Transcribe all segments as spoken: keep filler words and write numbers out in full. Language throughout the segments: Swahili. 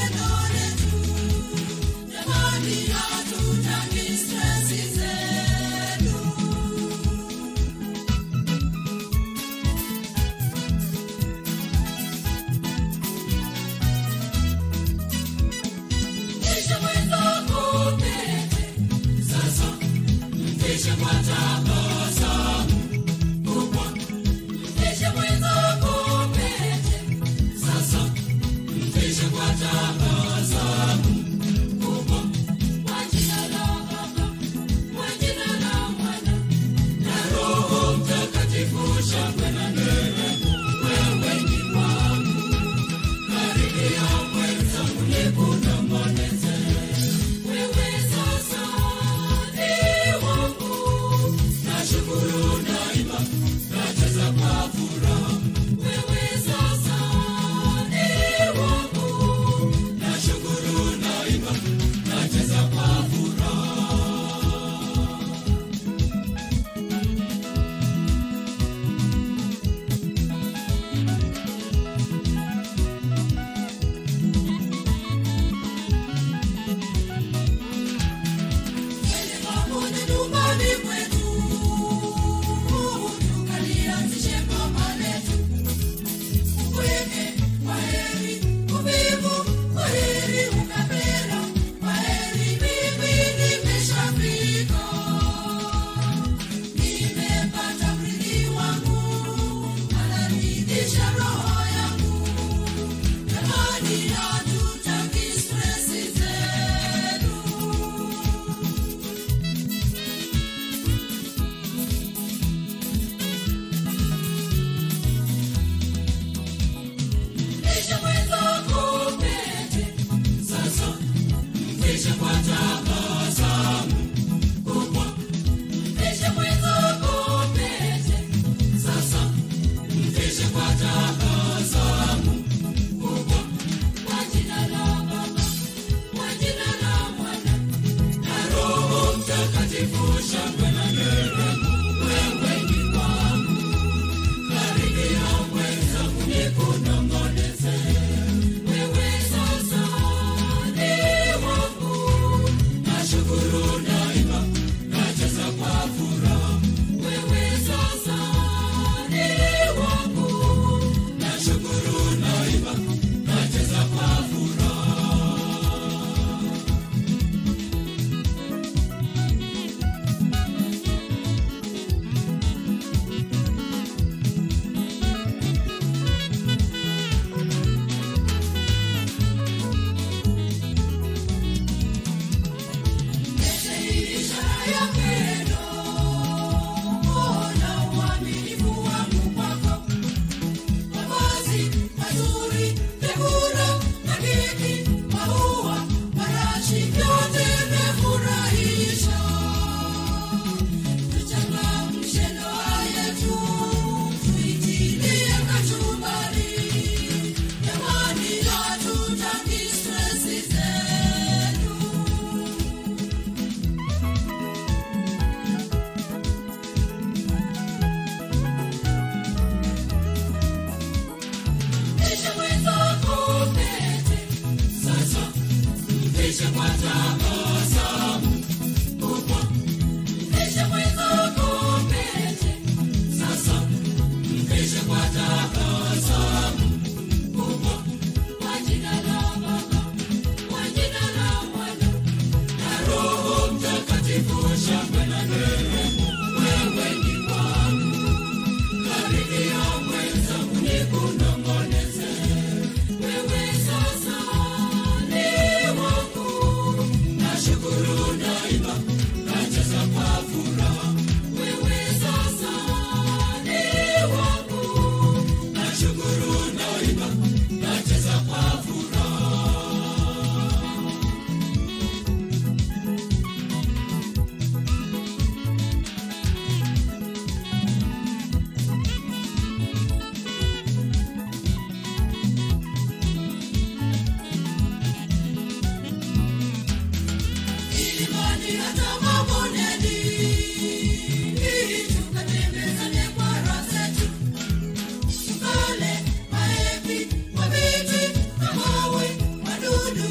Wadudu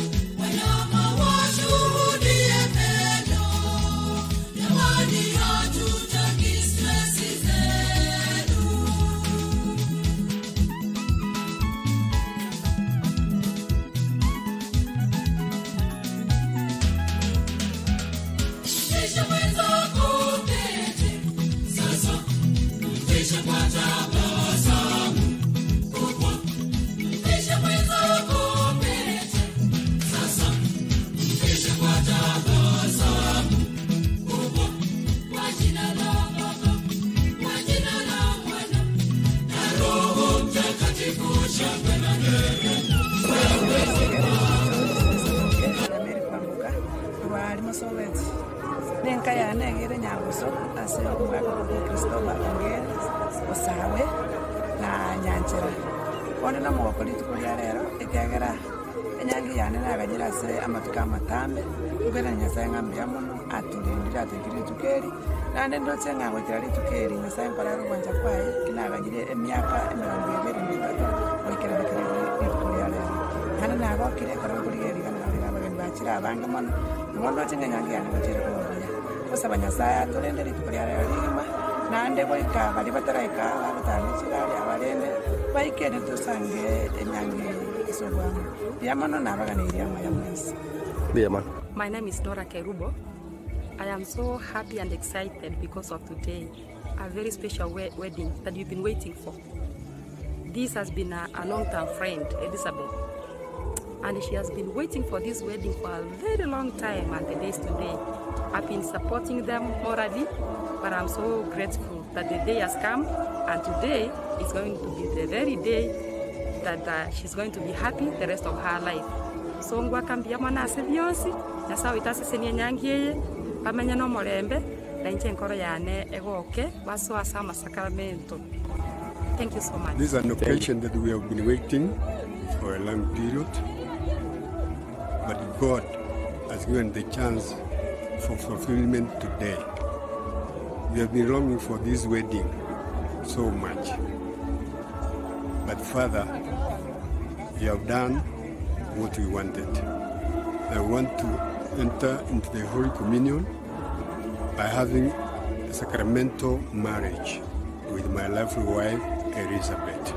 kaya negere nyabuso ase umwaka wa Kristo bagongere osawe na nyanchera one na mokoli tukulia rero ikegera enyangi yane naganyira se amatuka matambe ugera nyasaye ngambia muno atulindira atekiri tukeri nande ndotse ngango kirali tukeri nyasaye mpararo kwanja kwae kinaganyire emyaka emirongo ibiri n'itatu oikera bakiri tukulia rero hana nabo kire kora kuligeri kana abageni bakira abanga muno ngondo chenyangi yane bakira kubonya kusaba nyasaye atulindira tukulia rero lima nande boika bali bataraika abatani chirali abalende baikene tusange enyangi isobwamo yamano nabaganira ya mwezi. My name is Dora Kerubo. I am so happy and excited because of today, a very special we wedding that you've been waiting for. This has been a, a long-term friend, Elizabeth, and she has been waiting for this wedding for a very long time, and the days today. I've been supporting them morally, but I'm so grateful that the day has come, and today is going to be the very day that uh, she's going to be happy the rest of her life. So ngwa kambia mwana ase bionsi nyasaye itase senie nyangiye pamenya no morembe na inche nkoro yane egoke baso asama sakramento. Thank you so much. This is an occasion that we have been waiting for a long period, but God has given the chance for fulfillment today. We have been longing for this wedding so much, but Father, you have done what we wanted. I want to enter into the Holy Communion by having a sacramental marriage with my lovely wife, Elizabeth.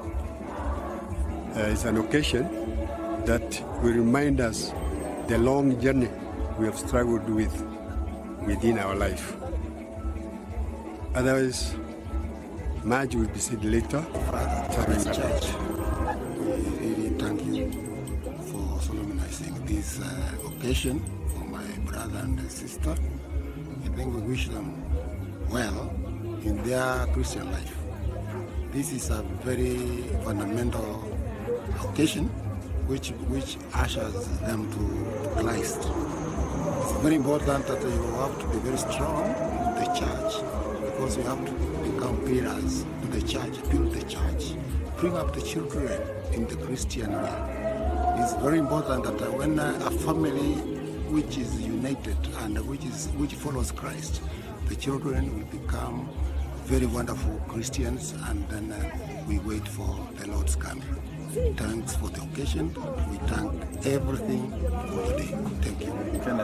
Uh, it's an occasion that will remind us the long journey we have struggled with within our life. Otherwise, much will be said later. Father, Church, we really thank you for solemnizing this uh, occasion for my brother and sister. I think we wish them well in their Christian life. This is a very fundamental occasion which which ushers them to, to Christ. It's very important that you have to be very strong in the church, because you have to become pillars to the church, build the church, bring up the children in the Christian way. It's very important that when a family which is united and which is which follows Christ, the children will become very wonderful Christians, and then uh, we wait for the Lord's coming. Thanks for the occasion. We thank everything for today. Thank you.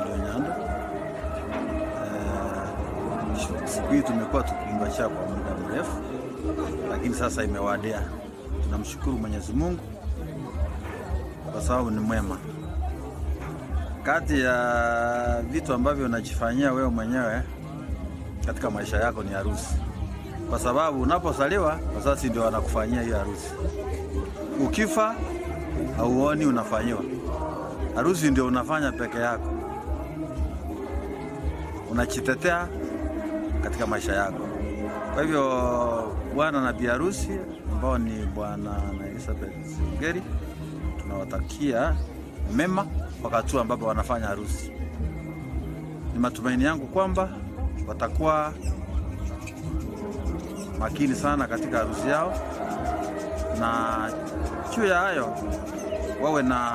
Siku hii tumekuwa tukiingoja kwa muda mrefu, lakini sasa imewadia. Tunamshukuru Mwenyezi Mungu kwa sababu ni mwema. Kati ya vitu ambavyo unajifanyia wewe mwenyewe katika maisha yako ni harusi. Kwa sababu unapozaliwa wazazi ndio wanakufanyia hiyo harusi. Ukifa hauoni unafanyiwa. Harusi ndio unafanya peke yako. Unajitetea katika maisha yako. Kwa hivyo bwana na bi harusi ambao ni bwana na Elizabeth Ngeri, tunawatakia mema wakati ambapo wanafanya harusi. Ni matumaini yangu kwamba watakuwa makini sana katika harusi yao, na juu ya hayo wawe na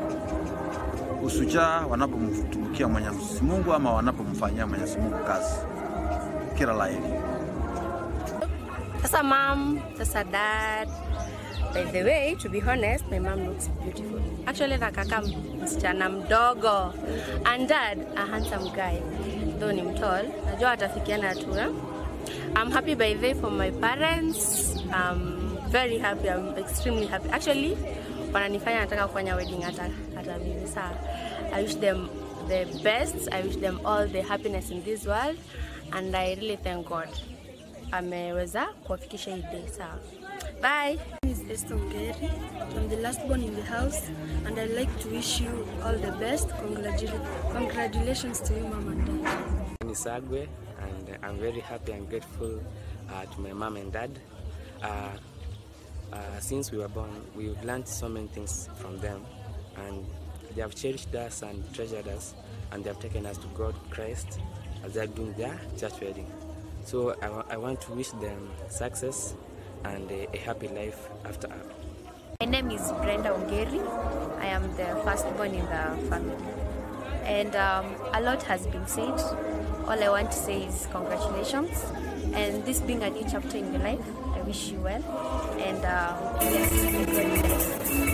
usujaa wanapomtumikia Mwenyezi Mungu ama wanapomfanyia Mwenyezi Mungu kazi. Kila la heri. That's a mom, that's a dad. By the way, to be honest, my mom looks beautiful. Actually, na kaka msichana mdogo. And dad, a handsome guy. Though ni mtall, najua atafikiana tu. I'm happy by the way for my parents. I'm very happy. I'm extremely happy. Actually, wananifanya nataka kufanya wedding hata hata mimi saa. I wish them the best. I wish them all the happiness in this world, and I really thank God ameweza kuwafikisha hii day. Sawa. Bye. My name is Esther Ngeri. I'm the last born in the house, and I'd like to wish you all the best. Congratulations to you, Mom and Dad. I'm Sagwe, and I'm very happy and grateful uh, to my mom and dad. Uh, uh, since we were born, we've learned so many things from them, and they have cherished us and treasured us, and they have taken us to God, Christ, as they are doing their church wedding. So I, wa- I want to wish them success and a, a happy life after. My name is Brenda Ongeri. I am the firstborn in the family. And um, a lot has been said. All I want to say is congratulations. And this being a new chapter in your life, I wish you well. And uh, yes, may God bless you.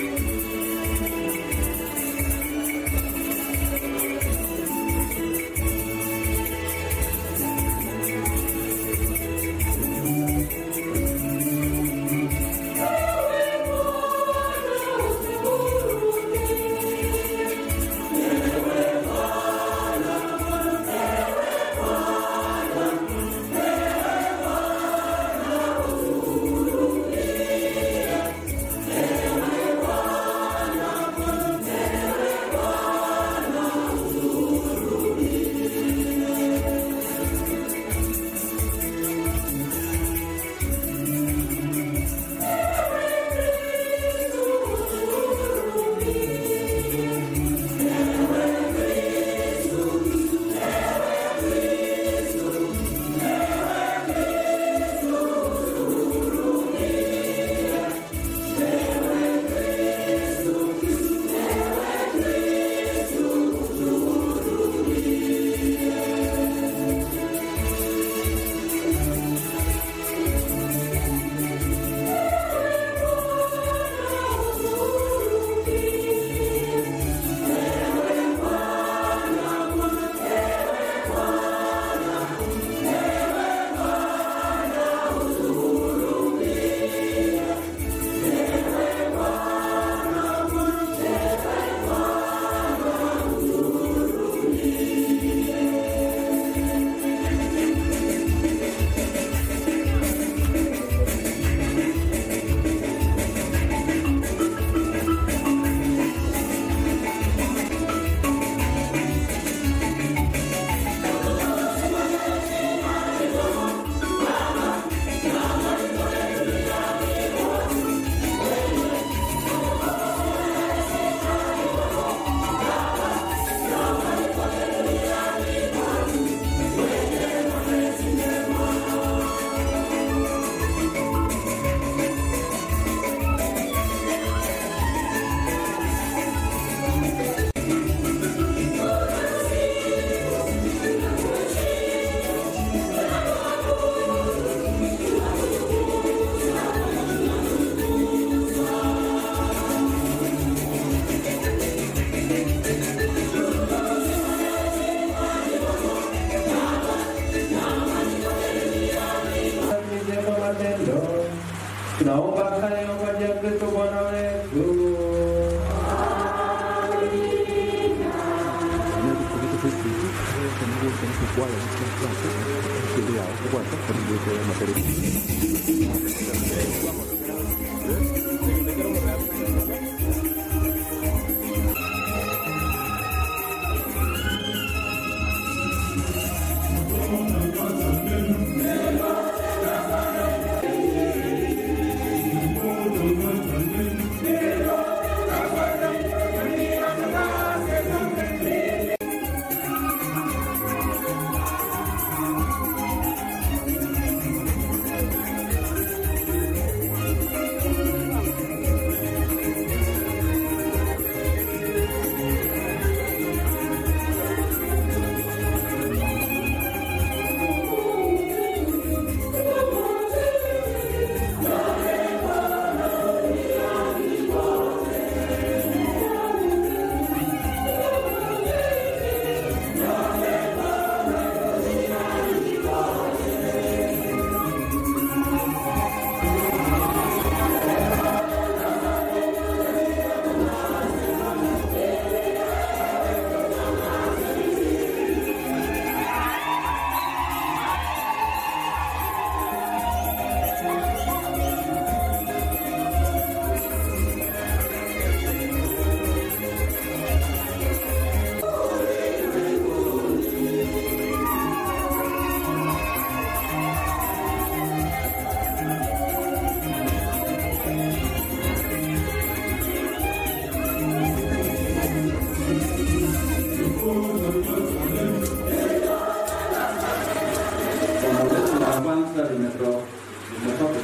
Naomba haya kwa jina la Kristo Bwana wetu.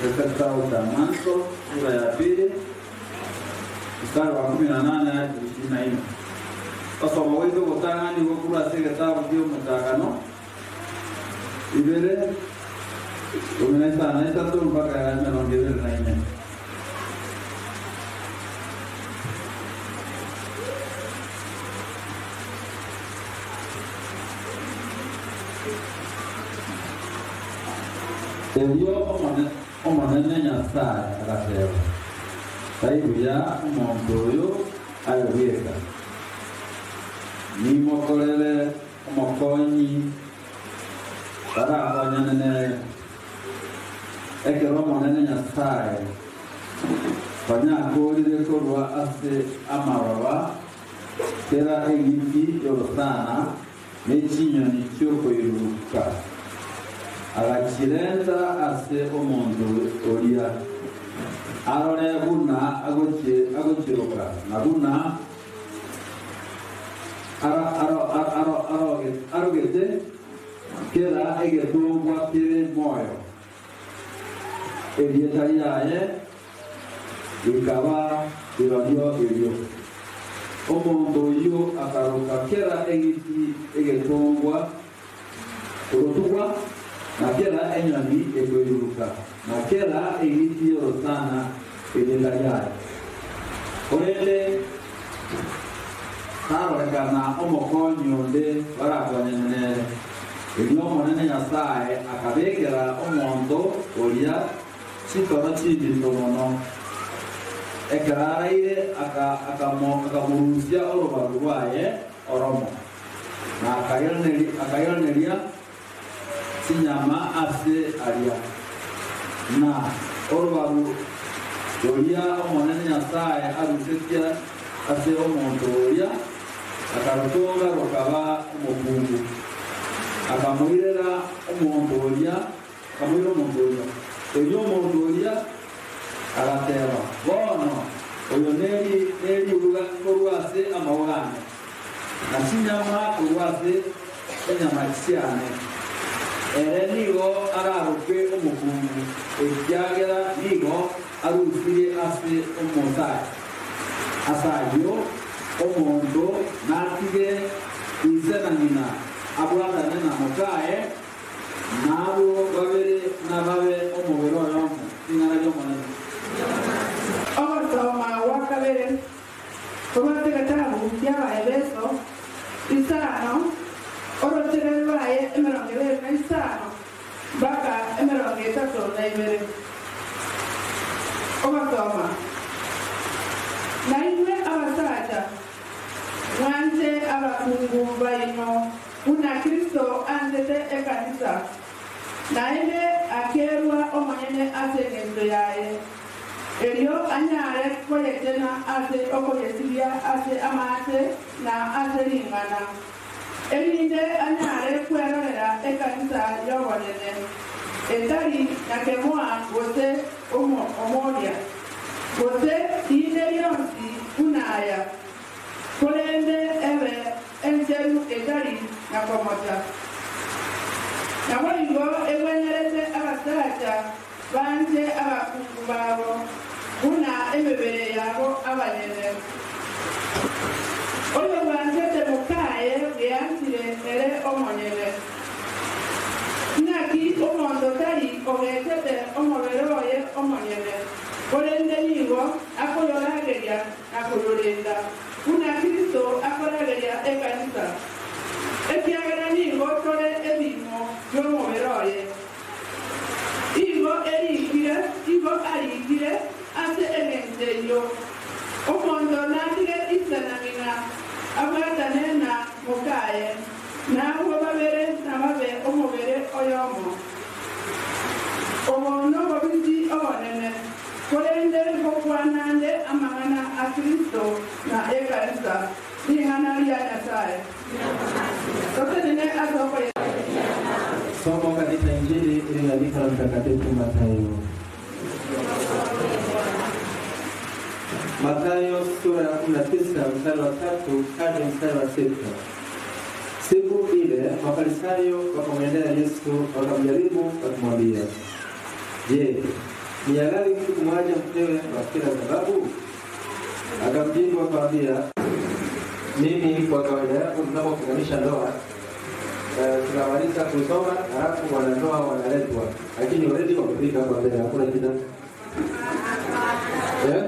katika kitabu cha Mwanzo sura ya pili mstari wa kumi na nane hadi ishirini na nne. Sasa waweze kutanga ni kukula sile kitabu ndio mtakano ibere umenaita naita tu mpaka ya naongezea na nne. Elio omonene Nyasaye agasema taibuya omonto oyo ayogeka nimokorere omokonyi barakonyene ekero omonene Nyasaye banyakorire korwa ase amababa kera egiti yorosana n'ekinyoni ky'okoiruka agakirenda ase omonto oria arore buna agokiruka na buna arogete kera egetungwa kiri moyo erieta ryaye rikaba irorio irio omonto oyo akaruka kera egiti egetungwa orotugwa na kera enyoni egoiruka na kera egiti yorosana erieta ryaye orende harorekana omokonyi onde barakonyene ebyo omonene Nyasaye akabekera omonto oria kitoro kibito mono ekaraire akamurusia orobaru rwaye oromo na akayoneria kinyama ase aria na orobaru oria omonene Nyasaye arusetia ase omonto oria akarutunga rukaba omukungu akamuirera omonto oria akamuirera omonto oria oyo omonto oria agateba bono oyo neri neri urwase amawogane na kinyama urwase enyama kisiane ere nigo araruke omukungu ekyagera nigo arusire ase omosaye asayo omonto natige izena nyina abwatane na mukaye nabo babere nababe omubiro yomo ingana yomonene omusoma wakabere tomate gatabu by'abaefeso isano orotere baye emirongo ibiri na isano mpaka emirongo itatu na ibiri omusoma naimwe abasaja mwanje abakungu baino una Kristo andete ekanisa naende akerwa omonene ase engendo yaye elio anyare koyetena ase okoyesiria ase amate na ase lingana elinde anyare kwerorera ekanisa yobonene etari nakemwa gose omoria gose inde yonsi unaya kolende ebe enjeru etari nakomota nabolingo egwenyerete abasaja banje abakungu babo una emebere yabo abanyene oyo banje mukaye geantire ere omonyene naki omondo tari ogetete omoberoye omonyene kolende nigo akoyorageria akoyorenda una Kristo akorageria ekanisa ekiagera nigo tore ebimo byomoberoye igo erikire igo arikire ase egenteyo omondo natige isanamina abwatane na mukaye nabo babere nababe omubere oyomo obono bobisi obonene kolende bokwanande amangana a Kristo na ekanisa lingana lya Nyasaye totenene azoko somo katika Injili iliyoandikwa na Mtakatifu Mathayo. Mathayo sura ya kumi na tisa mstari wa tatu hadi mstari wa sita. Siku ile Mafarisayo wakamwendea Yesu wakamjaribu wakamwambia, je, ni halali mtu kumwacha mkewe kwa kila sababu? Akamjibu akamwambia, mimi kwa kawaida yangu tunapofunganisha ndoa uh, tunamaliza kusoma halafu wanandoa wanaletwa, lakini already wamefika hapa mbele, hakuna shida. Yeah?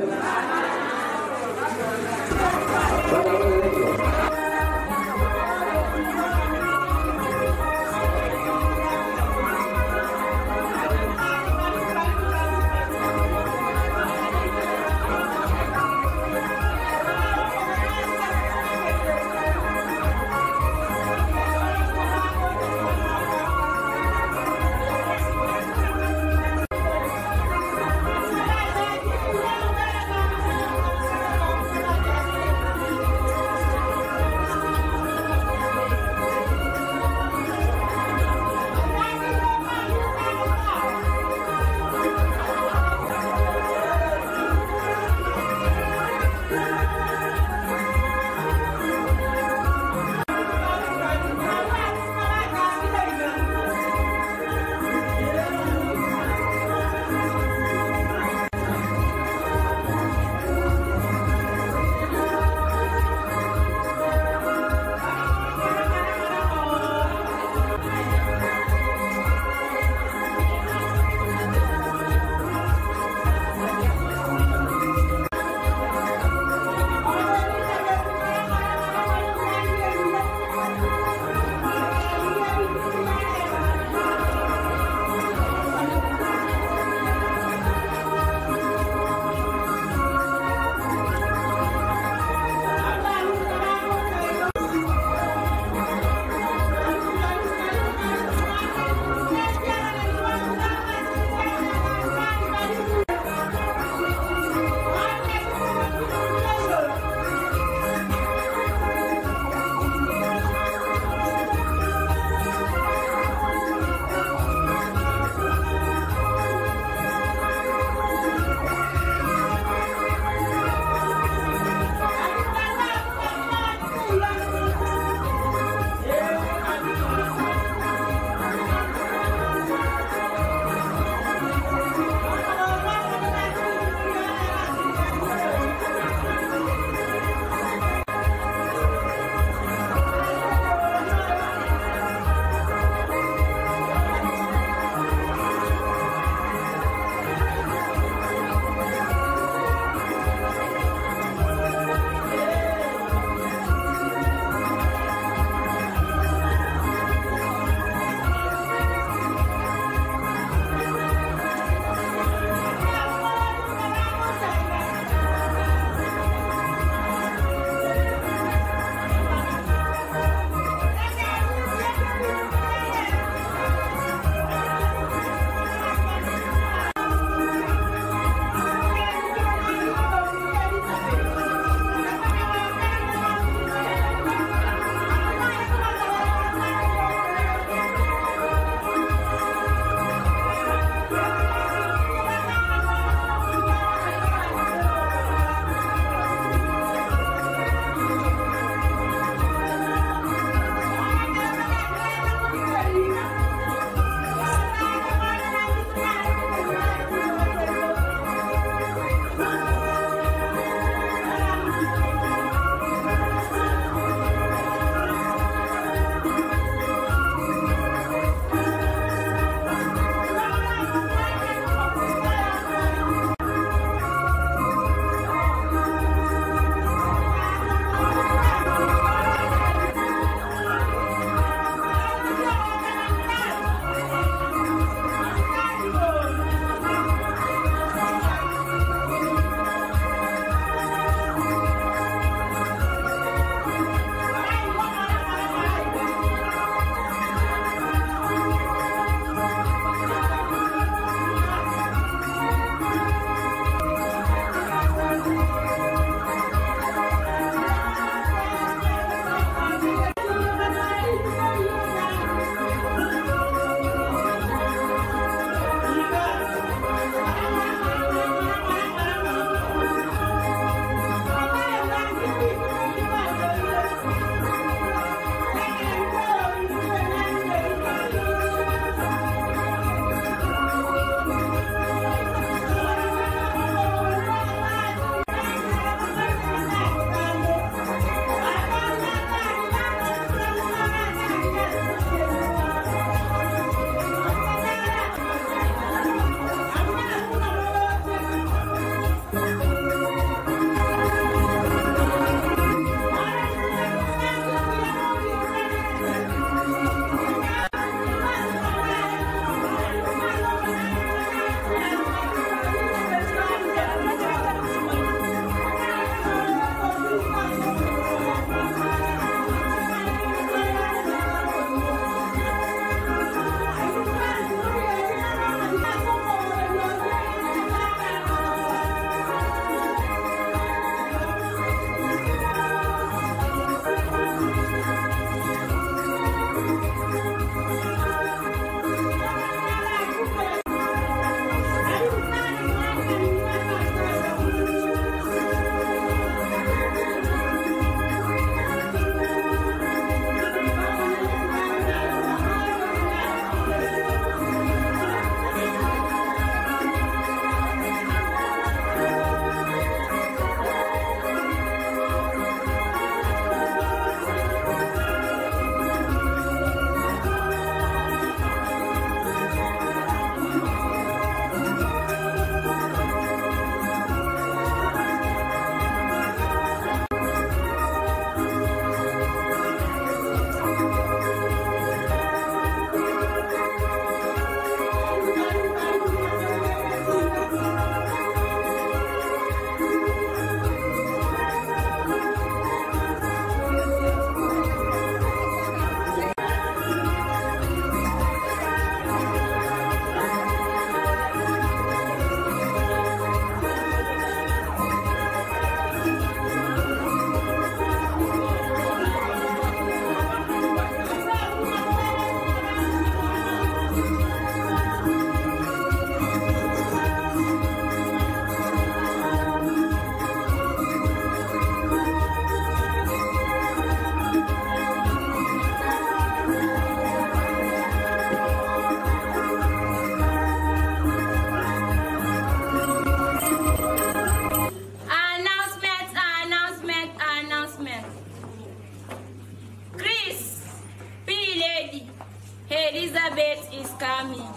Elizabeth is coming.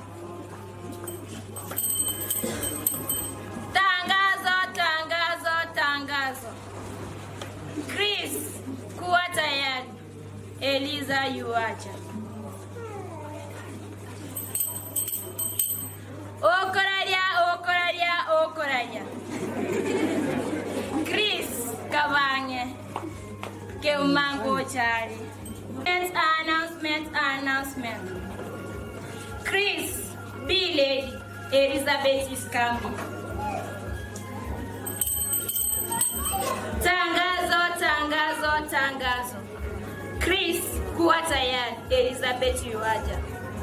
Tangazo, tangazo, tangazo. Chris, kuwa tayari. Eliza yuacha. Okoralia, okoralia, okoralia. Chris, kabange. Ke umango chari. Announcement, announcement. Chris, be lady. Elizabeth is coming. Tangazo, tangazo, tangazo. Chris, kuwa tayari. Elizabeth yuaja.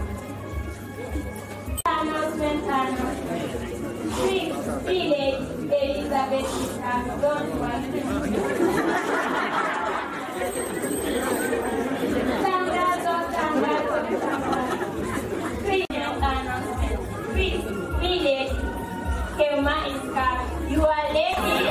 Announcement, announcement. Chris, be lady. Elizabeth is coming. Don't worry. Tangazo, tangazo, tangazo. Chris, announcement. Chris, be lady. Kelma is coming. You are lady.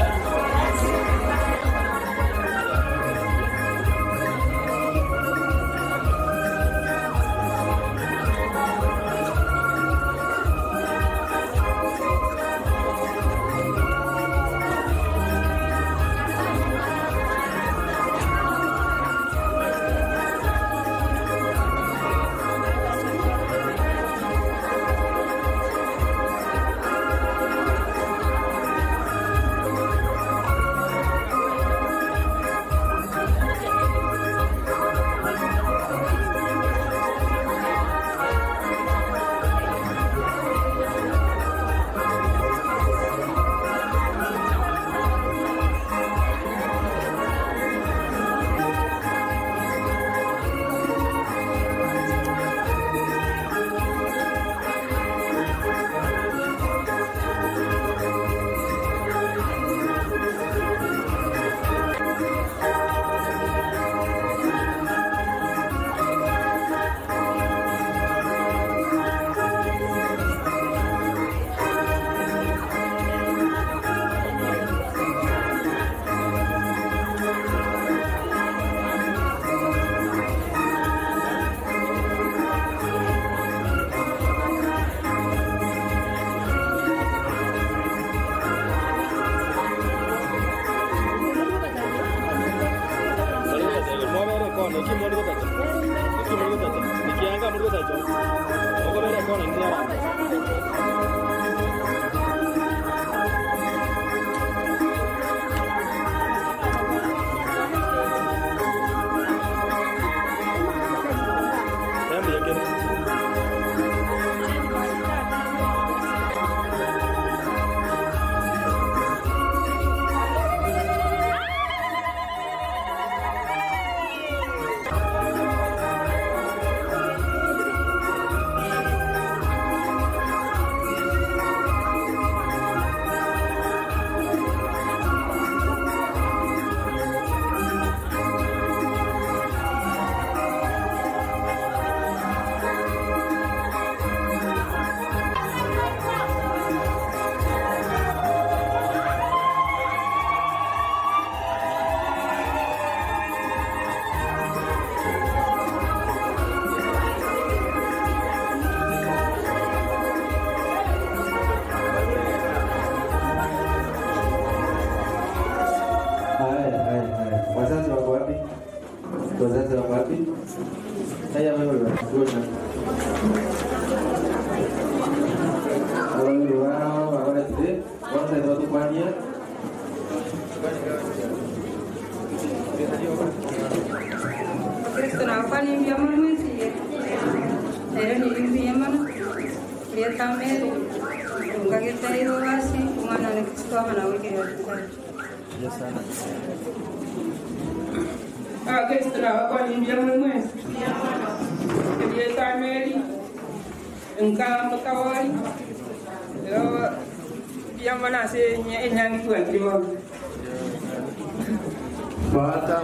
Bata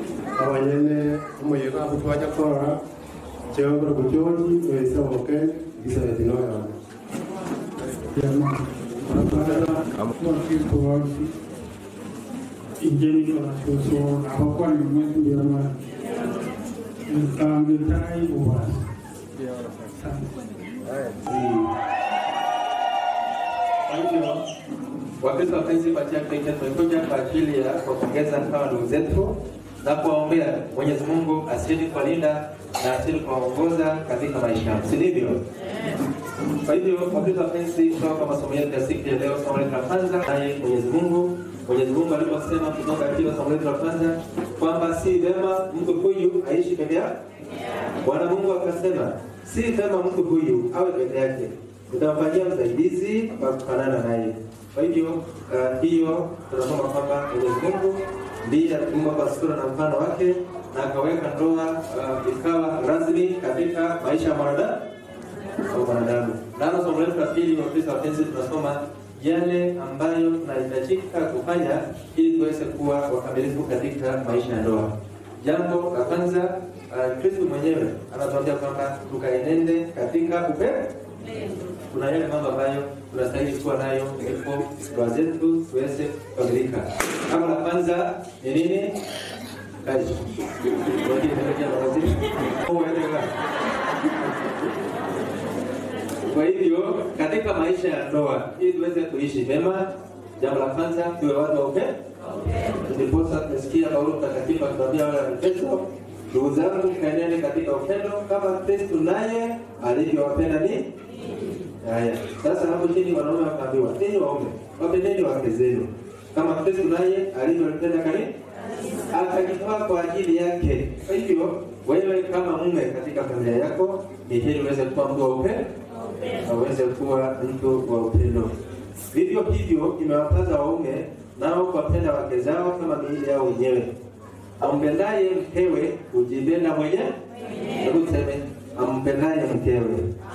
abanyene umuyaga kutwaja korora cyangwa kujoji wese oke gisabeti no yana yama abana amaki kuwasi injeni kwa soso abakwa ni mwetu yama ntambi tai uwas Kwa hivyo Wakristo wapenzi, patia kile tumekuja kwa ajili ya kuongeza hawa ndugu zetu na kuwaombea Mwenyezi Mungu asili kuwalinda na asili kuwaongoza katika maisha yao, si ndivyo? Kwa hivyo Wakristo wapenzi, kwa masomo yetu ya siku ya leo, somo letu la kwanza, naye Mwenyezi Mungu Mwenyezi Mungu aliposema kutoka katika somo letu la kwanza kwamba si vema mtu huyu aishi peke yake. Bwana Mungu akasema si vema mtu huyu awe peke yake, tutamfanyia msaidizi wa kufanana naye. Kwa hivyo uh, hiyo tunasoma kwamba Mwenyezi Mungu ndiye aliumba kwa sura na mfano wake na akaweka ndoa uh, ikawa rasmi katika maisha ya mwanadamu au mwanadamu. Na somo letu la pili, Wakristo wapenzi, tunasoma yale ambayo tunahitajika kufanya ili tuweze kuwa wakamilifu katika maisha ya ndoa. Jambo la kwanza, uh, Kristo mwenyewe anatuambia kwamba tukaenende katika upendo. Kuna yale mambo ambayo tunastahili kuwa nayo ndipo ndoa zetu tuweze kukamilika. Kama la kwanza ni nini? Kazi. Kwa hivyo katika maisha ya ndoa ili tuweze kuishi mema, jambo la kwanza tuwe watu wa upendo. Ndipo sasa tunasikia Paulo mtakatifu akituambia wale Waefeso, ndugu zangu, kaenende katika upendo kama Kristo naye alivyowapenda ni. Haya, sasa hapo chini wanaume wakaambiwa, ninyi waume wapendeni wake zenu kama Kristo naye alivyowapenda kanisa akajitoa kwa ajili yake. Kwa hivyo wewe kama mume katika familia yako ni heri uweze kuwa mtu wa upendo, aweze kuwa mtu wa upendo. Vivyo hivyo imewapasa waume nao kuwapenda wake zao kama miili yao wenyewe. Ampendaye mkewe hujipenda mwenyewe. Hebu tuseme, ampendaye mkewe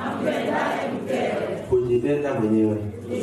hujipenda mwenyewe.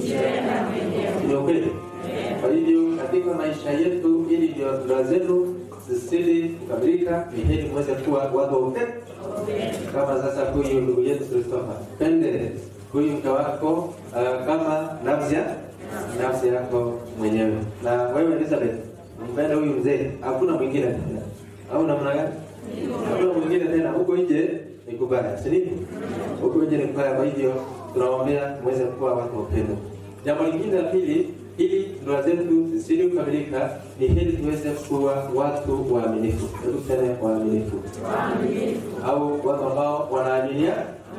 Ni ukweli. Kwa hivyo katika maisha yetu, ili ndoa zetu zisili kukamilika, ni heri muweze kuwa watu wa upendo. Kama sasa huyu ndugu yetu Christopher, pende huyu mke wako uh, kama nafsi nafsi yako mwenyewe. Na wewe Elizabeth, mpende huyu mzee, hakuna mwingine tena. Au namna gani? Hakuna mwingine tena. Huko nje ni kubaya, si ndivyo? Huko nje ni kubaya. Kwa hivyo tunawaombea muweze kuwa watu wa upendo. Jambo lingine la pili, ili ndoa zetu zisili kukamilika, ni heri tuweze kuwa watu waaminifu. Hebu tuseme waaminifu. Au watu ambao wanaaminia.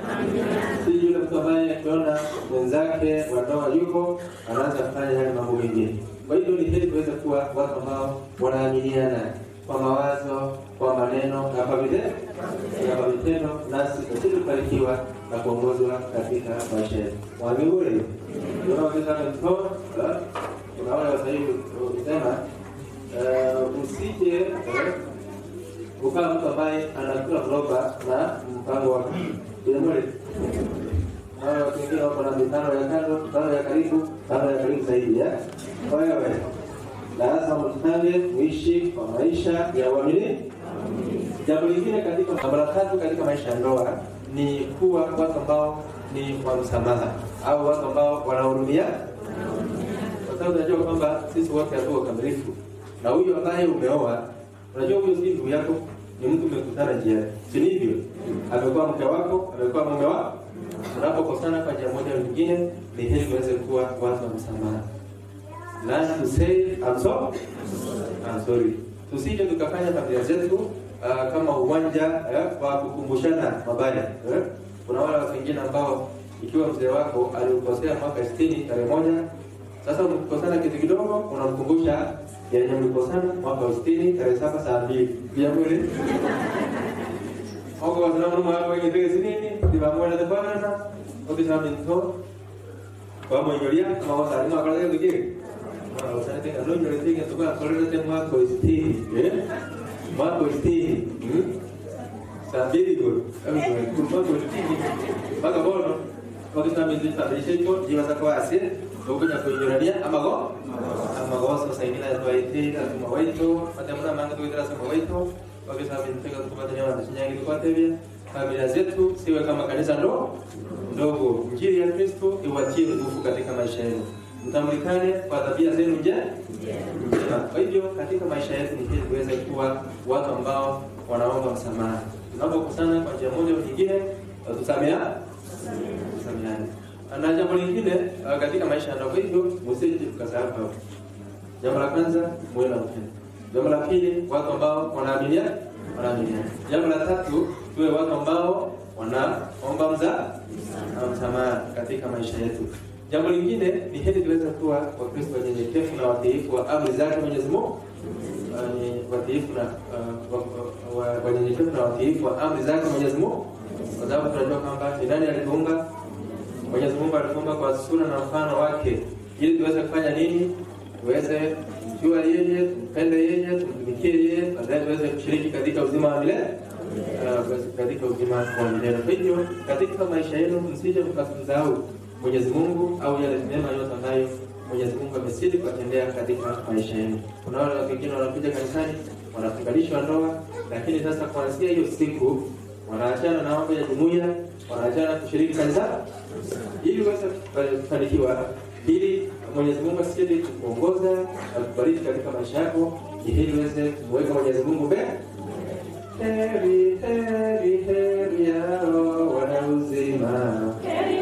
Si yule mtu ambaye akiona mwenzake wa ndoa yuko anaanza kufanya yale mambo mengine. Kwa hivyo ni heri tuweze kuwa watu ambao wanaaminiana kwa mawazo, kwa maneno na kwa vitendo. Na kwa vitendo nasi tusije kubarikiwa na kuongozwa katika maisha yetu. Mwamini ule. Unaweza kutoa kuna wale wasaidizi wanasema usije ukawa mtu ambaye anakula mloba na mpango wako. Ndio mwele. Hao wengine wako na mitano ya kando, mitano ya karibu, mitano ya karibu zaidi ya. Kwa hiyo lazima mtande muishi kwa maisha ya uaminifu. Jambo lingine katika jambo la tatu katika maisha ya ndoa ni kuwa watu ambao ni wa msamaha au watu ambao wanahurumia. Kwa sababu unajua kwamba sisi wote hatuko kamilifu. Na huyu ambaye umeoa, unajua huyo si ndugu yako, ni mtu umekutana njiani. Si ndivyo? Amekuwa mke wako, amekuwa mume wako. Unapokosana kwa njia moja au nyingine, ni heri uweze kuwa watu wa msamaha. Learn to say I'm sorry. I'm sorry. Tusije tukafanya familia zetu uh, kama uwanja uh, wa kukumbushana mabaya. Uh, kuna wale wengine ambao ikiwa mzee wako alikosea mwaka sitini tarehe moja, sasa mkikosana kitu kidogo unamkumbusha yenye mlikosana mwaka sitini tarehe saba saa mbili. Pia mwili. Au kwa sababu mama wako ingetoka sitini, ndio mwana de bana, ukisema mto. Kwa mwenyelia kama wasalimu akala kitu kile. Ah, usani tena ndio ndio tena tuka kolera tena mwaka sitini, eh? Mwaka sitini. Sabili go. Au kwa mwaka sitini. Baka bono. Wakisema mto jiwasa kwa asili. Dokunya kuinyoradia amago amago sasa ingine ya tuaiti na mawaito matamna manga tuitara sama mawaito wakisema mteka tukapata nyama tunyangi tupate vya familia zetu siwe kama kanisa ndo ndogo. Injili ya Kristo iwatie nguvu katika maisha yenu, mtamlikane kwa tabia zenu njema. Kwa hivyo katika maisha yetu ni hili tuweze kuwa watu ambao wanaomba msamaha. Tunapokosana kwa njia moja au nyingine, tusamea tusameane. Na jambo lingine uh, katika maisha ya ndoa, hivyo msije tukasahau hapo. Jambo la kwanza, muwe na upendo. Jambo la pili, watu ambao wanaaminiana, wanaaminiana. Jambo la tatu, tuwe watu ambao wanaomba mza msamaha katika maisha yetu. Jambo lingine ni heri tuweze kuwa Wakristo wanyenyekevu na watiifu wa amri zake Mwenyezi Mungu. Watiifu na wanyenyekevu na watiifu wa amri zake Mwenyezi Mungu. Kwa sababu tunajua kwamba ni nani alituumba? Mwenyezi Mungu alituumba kwa sura na mfano wake. Ili tuweze kufanya nini? Tuweze kumjua yeye, tumpende yeye, tumtumikie yeye, baadaye tuweze kushiriki katika uzima wa milele. Uh, katika uzima wa milele. Kwa hivyo katika maisha yenu msije mkasahau Mwenyezi Mungu au yale mema yote ambayo Mwenyezi Mungu amesidi kuwatendea katika maisha yenu. Kuna wale wengine wanakuja kanisani, wanafunganishwa ndoa, lakini sasa kuanzia hiyo siku wanaachana na mambo ya jumuiya, wanaachana kushiriki kanisa ili uweze kufanikiwa, ili Mwenyezi Mungu asije kukuongoza na kubariki katika maisha yako, ili uweze kumweka Mwenyezi Mungu mbele. Heri, heri, heri yao wana uzima. Heri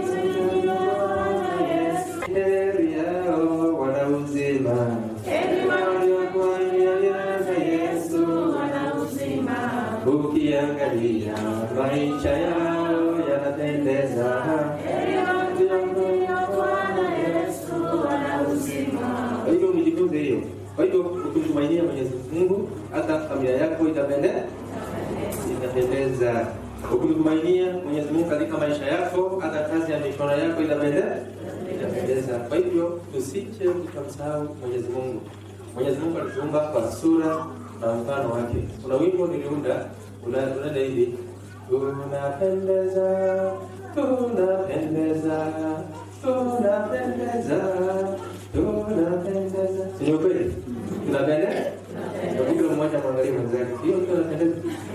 yao wana uzima. Heri waliokuamini Yesu wana uzima. Ukiangalia maisha yao yanapendeza. Heri waliokuamini Yesu wana uzima. Kwa hivyo mjifunze hiyo. Kwa hivyo ukimtumainia Mwenyezi Mungu, hata familia yako itapendeza, itapendeza. Ukimtumainia Mwenyezi Mungu katika maisha yako, hata kazi ya mikono yako itapendeza, itapendeza. Kwa hivyo tusije tukamsahau Mwenyezi Mungu. Mwenyezi Mungu alituumba kwa sura na mfano wake. Kuna wimbo niliunda unaenda hivi: tunapendeza, tunapendeza, tunapendeza, tunapendeza. Sio kweli? Tunapendeza? Tunapendeza. Mmoja mwangalie mwenzake. Hiyo tunapendeza.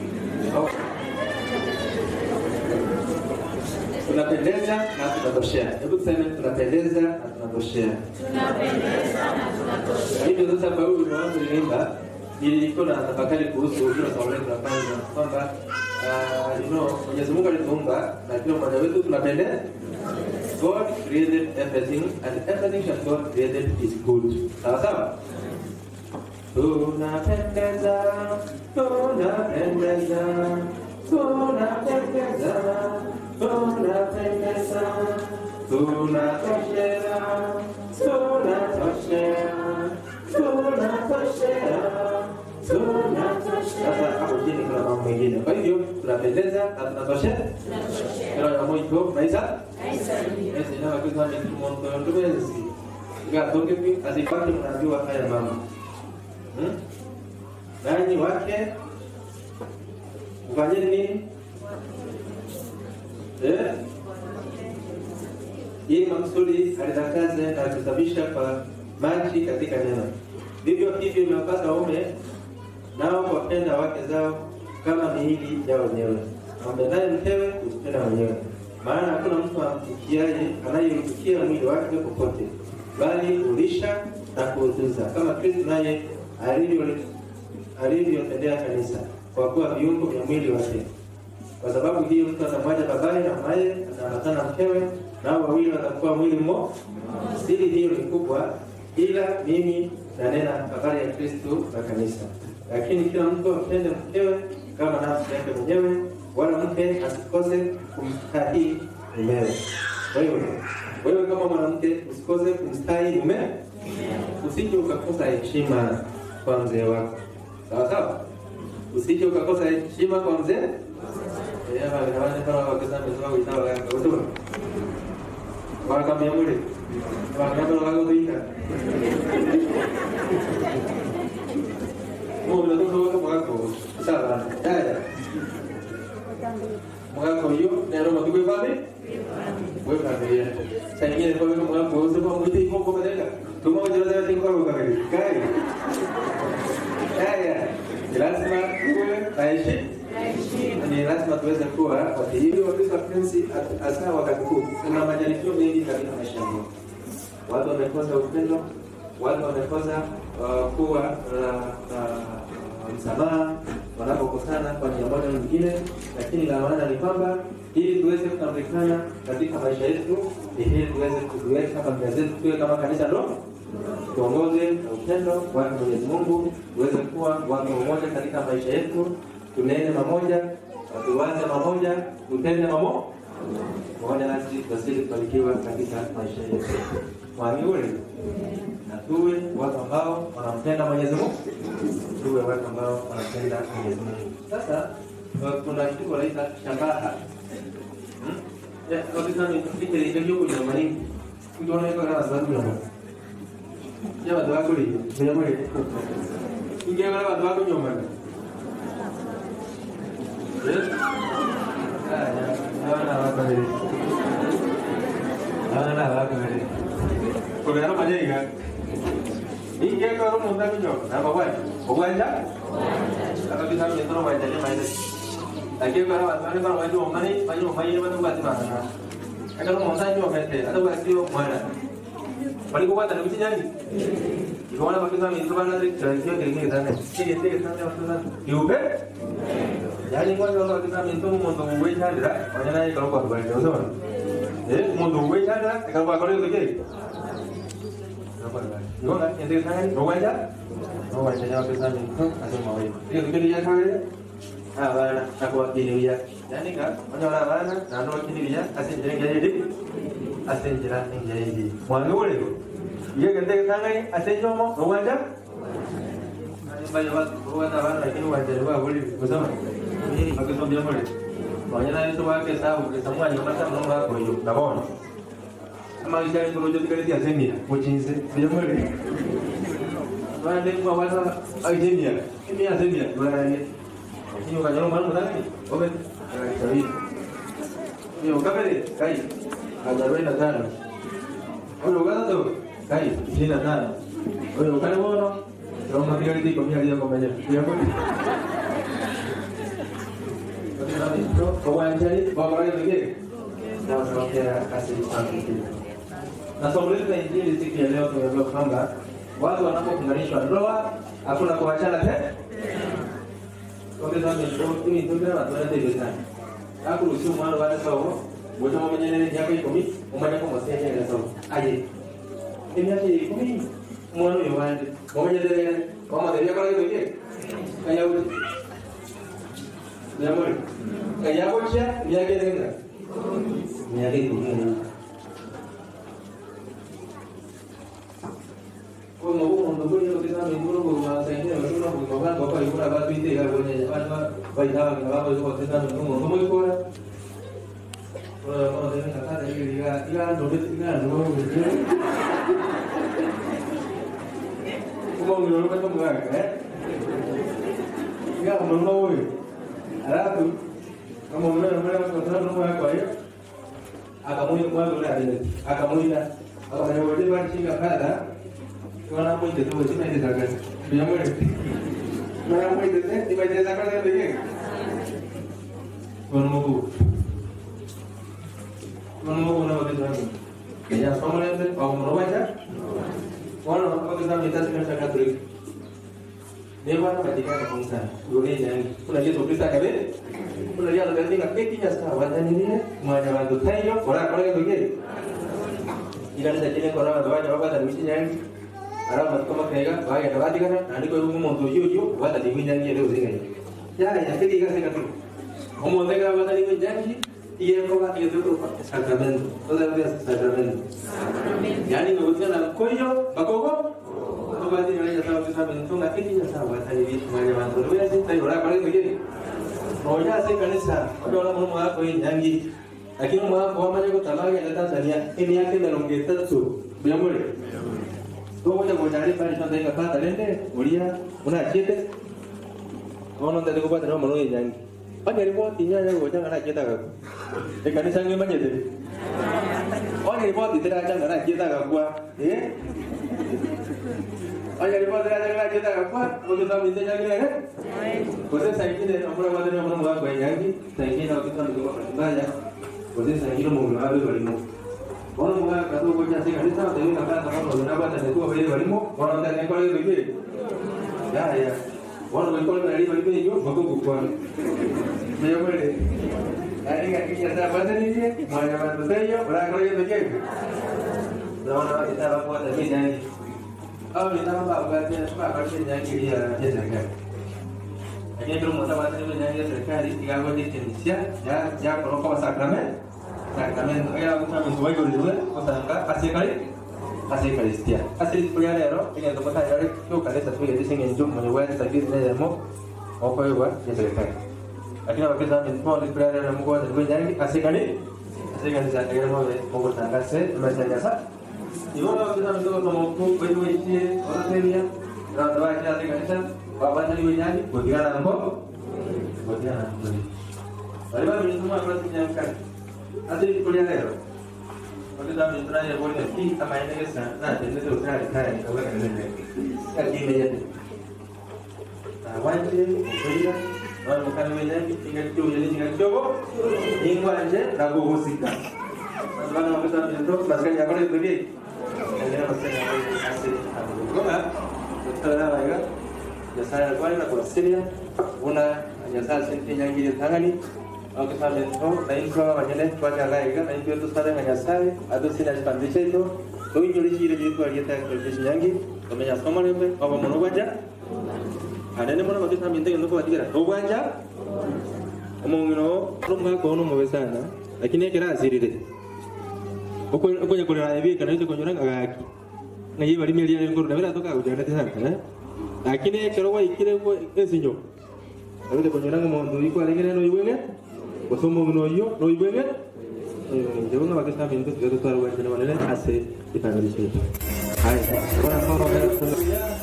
Tunapendeza na tunatoshea. Hebu tuseme tunapendeza na tunatoshea. Tunapendeza na tunatoshea. Hiyo sasa Paulo mwanzo aliimba, nilikuwa na tafakari kuhusu hilo somo letu la kwanza kwamba uh, you know, Mwenyezi Mungu alituumba na kila mmoja wetu tunapendeza. God created everything and everything that God created is good. Sawa sawa? Tunapendeza, tunapendeza, tunapendeza, tunapendeza, tunatoshea, tunatoshea, tunatoshea, tunatoshea. Sasa hapo chini kuna mambo mengine. Kwa hivyo tunapendeza na tunatoshea. Pero ya moito, maisa? Maisa. Ese ndio kitu ambacho tumonto ndio hizi. Gato kipi asipate mnaambiwa haya mama. Hmm? Nani wake? Ufanye nini? Eh? Yeye maksudi alitakaze na kusababisha kwa maji katika neno. Vivyo hivyo imepasa waume nao wapenda wake zao kama miili yao wenyewe. Ampendaye mkewe kujipenda mwenyewe. Maana hakuna mtu amchukiaye anayemchukia mwili wake popote, bali hulisha na kuutunza kama Kristo naye alivyotendea kanisa, kwa kuwa viungo vya mwili wake. Kwa sababu hiyo mtu atamwacha babaye na mamaye, ataambatana na mkewe, nao wawili watakuwa mwili mmoja. Siri hiyo ni kubwa, ila mimi nanena habari ya Kristo na kanisa. Lakini kila mtu ampende mkewe kama nafsi yake mwenyewe, wala mke asikose kumstahi mumewe. Wewe wewe kama mwanamke usikose kumstahi mumewe. Usije ukakosa heshima kwa mzee wako. Sawa sawa? Usije ukakosa heshima kwa mzee. Eh, bali wale kama wakisema mzee itawa yako. Utoa. Wala kama yamuri. Wala kama wako kuita. Mbona ndio wako wako. Sawa. Haya. Mwako hiyo ndio matuko pale. Wewe familia. Sasa nyingine kwa hiyo mwako usipo mwite iko kwa badala. Tumo jana jana tinko kwa kamili. Kai. Haya. Lazima tuwe aishi. Ni lazima tuweze kuwa watiifu wa Kristo hasa wakati huu. Kuna majaribio mengi katika maisha yetu. Watu wamekosa upendo, watu wamekosa uh, kuwa uh, uh, msamaha, wanapokosana kwa njia moja au nyingine, lakini la maana ni kwamba ili tuweze kutambulikana katika maisha yetu, ili tuweze kuweka familia zetu tuwe kama kanisa ndo tuongoze na upendo wa Mwenyezi Mungu, tuweze kuwa watu mmoja katika maisha yetu, tunene pamoja, tuwaze pamoja, tutende pamoja, pamoja nasi tusije kubarikiwa katika maisha yetu. Mwamini na tuwe watu ambao wanampenda Mwenyezi Mungu, tuwe watu ambao wanampenda Mwenyezi Mungu. Sasa kuna kitu wanaita shabaha. Hmm? Ya, wakati ni fikiri ndio yuko nyumbani. Kujiona yuko na sababu nyumbani. Ya watu wako leo, ndio wewe. Ingia wale watu wako nyumbani. Eh? Ah, ya. Hawana wako leo. Hawana wako leo. Kwa hiyo majenga. Ingia kwa roho ndani nyumbani. Na baba, baba Kalau kita minta orang wajib macam ni, lagi kalau orang kalau wajib orang ni, wajib orang ni mana buat mana? Kalau orang sana juga macam, ada wajib orang mana? Paling kuat ada macam ni. Kalau orang kita minta mana dari kerja kerja kita ni, kerja kerja kita ni apa tu? Diubah. Jadi kalau kita minta untuk buat cara, macam ni kalau buat buat tu, eh, untuk buat cara, kalau buat kalau kerja. Yo kan, yang kita ni, buat aja. Oh, macam apa kita minta, ada mau ini. Dia kita dia kau ni, ah, mana aku buat ini dia. Jadi kan, macam mana mana, nano ini dia, asyik jadi jadi, asyik jadi jadi. Mana boleh tu? Dia kita kita ni, asyik cuma buat aja. Ada banyak buat buat apa lagi ni buat jadi buat boleh, betul tak? Aku semua dia boleh. Banyak lagi tu buat kita tahu, kita semua yang macam orang buat boleh, tak boleh. Sama istilah berujuk kita dia sini, kucing se, dia boleh. Mana dia buat bahasa Argentina, ini Argentina, bukan ini. Ini bukan orang mana bukan ini. Oke, cari. Ini bukan apa ni? Kai, ada berapa natan? Oh, bukan tu. Kai, ini natan. Oh, bukan apa? Orang mati kali itu kami ada yang kami ada. Dia pun. Tapi nanti tu, kawan cari, bawa lagi lagi. Jangan sampai kasih sanksi. Na somo letu la Injili siku ya leo tunaelewa kwamba watu wanapofunganishwa ndoa hakuna kuachana tena. Kwa hiyo ndio ni ndio ndio watu wanataka sana. Hapo usiku mwana baada sawa, wote mmoja nene yako iko mimi, mmoja kwa mmoja nene sawa. Aje. Ni yake iko mimi. Mwana yeye wande. Mmoja ndio kama ndio yako iko yeye. Kaya wote. Ndio mwana. Kaya wote ni yake ndio. Ni yake iko mimi. Kau mahu untuk beli kita minum rumah saya ni, minum rumah bapa ibu nak beli tiga bulan apa bayi dah apa itu kita minum rumah ibu lah. Kalau kalau dia kata dari dia dia dua tiga dua begitu. Kau minum apa tu bukan? Eh? Dia minum apa? Ada tu. Kamu minum minum kita minum apa ya? Akamu yang kau boleh ada. Akamu ini. Kalau yang boleh baca singkat kata. Orang pun itu tu cuma itu sahaja. Dia boleh. Orang pun itu tu cuma itu sahaja yang begini. Orang mahu. Orang mahu orang betul betul. Yang semua yang tu, orang mahu baca. Orang apa kita minta sekarang sangat berik. Dia mana baca kan bangsa. Dulu yang pun lagi tu kita kabe. Pun lagi ada berarti nak ketiga sekarang. Wajah ini mana mana tu tayo. Orang orang yang begini. Jika ada jenis orang ada banyak apa dan mesti yang Arab mat kama kega bagi ada bagi kan ani ko mo to yu yu wa ta di min jangi le usinga ya ya ke diga se ka tu mo de ga wa ta di min jangi ye ko ga ye tu sacramento toda la sacramento yani ko utna na ko yo ba ko ko to ba di ya ta sacramento na ke di ya sa wa ta di ma ya ma to ya se ta ora ka le ye mo ya se ka ne sa ko la mo ma ko jangi lakini mo ko ma ko ta ma ga ta Tanzania ini yake na longeta tu biamore. Kau macam kau cari pada contoh yang apa talente, mulia, mana cete, kau nonton tadi kau pada nama mana yang, apa jadi buat tinya yang kau jangan nak cete kau, ikan isang ni macam tu, oh jadi buat tidak ada jangan nak cete kau buat, eh, oh jadi buat tidak ada jangan nak cete kau buat, kau kita minta jangan ni kan, kau saya saya ini orang pada nama mana buat kau yang ni, saya ini nak kita nak buat apa saja, kau saya ini mau mengambil berimu. Orang mula kata kau jadi kan itu, tapi nak kata orang orang apa dan itu apa dia berimu, orang tak nak kau lagi begini, ya ya, orang berikut dari berimu itu, makungu kwa. Mwenye mwele. Ani kakisha saa bata nije, mwenye mandoseyo, ula kore yeto kego. Naona wakita wapo wata mii nyangi. Au ni namba wakati ya suma wakati nyangi ya serikali. Lakini kalau masa wakati ni nyangi ya serikali, tiga kali Indonesia, ya ya kalau kau sakramen, sakramen, ayah aku kami semua ikut dulu, kau sangka kasih kali, kasih kali setia. Kasih punya lero, ini untuk kita cari, kau kali satu jadi sing enjuk menyuai sakit ni demo, apa juga ya serikali. Lakini wakati kami semua di punya lero muka dan punya nyangi kasih kali, kasih kali saya kira mau mau sangka se, macam jasa. Ibu waktu kami tu kalau mau baju isi orang seria, orang tua kita kasih kali saya. Bapak tadi menyanyi, bagaimana nampak? Bagaimana nampak? Bagaimana ini semua harus dinyamkan. Nanti kuliah lero. Waktu kami terakhir boleh pergi sama ini ke sana. Nah, jadi itu saya saya kau kan ini. Kaki meja. Nah, wajib kuliah. Orang bukan menyanyi, tinggal cuci jadi tinggal coba. Ingin aja, lagu musika. Kalau waktu kami itu, pasal yang apa itu dia? Yang pasal yang apa itu? Kau nggak? Betul lah, ya. Jasa kuali na kuwasilia una jasa senti nyangi di tangani au kita mento na intro wanyele tuanya laiga na intro tu sada nganya sai ado sina expandisha itu to injuri jire jitu aliyeta kwa nyangi tumenya soma lembe au mono wanja anene mono wakita minta yondo kwa tikira to wanja omongino rumba ko no mobesana lakini kira asirire uko uko nyakolera ebi kana hizo konyora ngaki ngayi bali milioni ngoro na bila toka ujana tena eh lakini kalau wah ikile wah esinyo, kalau dia punya orang mau tuh ikut lagi nih no ibunya, kosong mau no iyo no ibunya, jangan nggak pakai sambil itu kita taruh aja nih mana nih hasil kita nggak bisa itu. Hai, orang orang yang sudah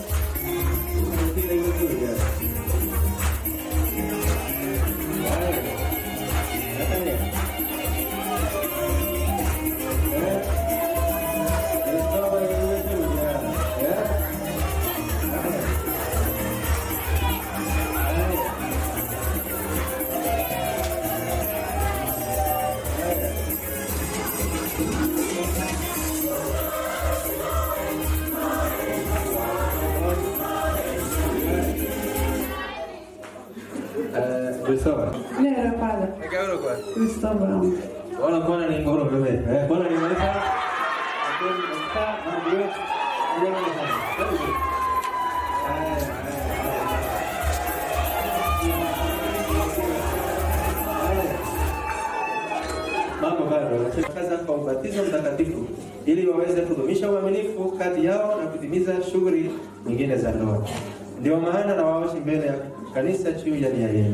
Cristóbal. Lero pada. ¿Qué hablo cuál? Cristóbal. Hola, ¿cuál es el coro bebé? Eh, ¿cuál es el coro? Aquí está, no, yo, yo no lo sé. Mambo bado, kaza kwa ubatizo mtakatifu ili waweze kudumisha uaminifu kati yao na kutimiza shughuli nyingine za ndoa. Ndio maana na waoshi mbele ya kanisa juu ya nia yenu.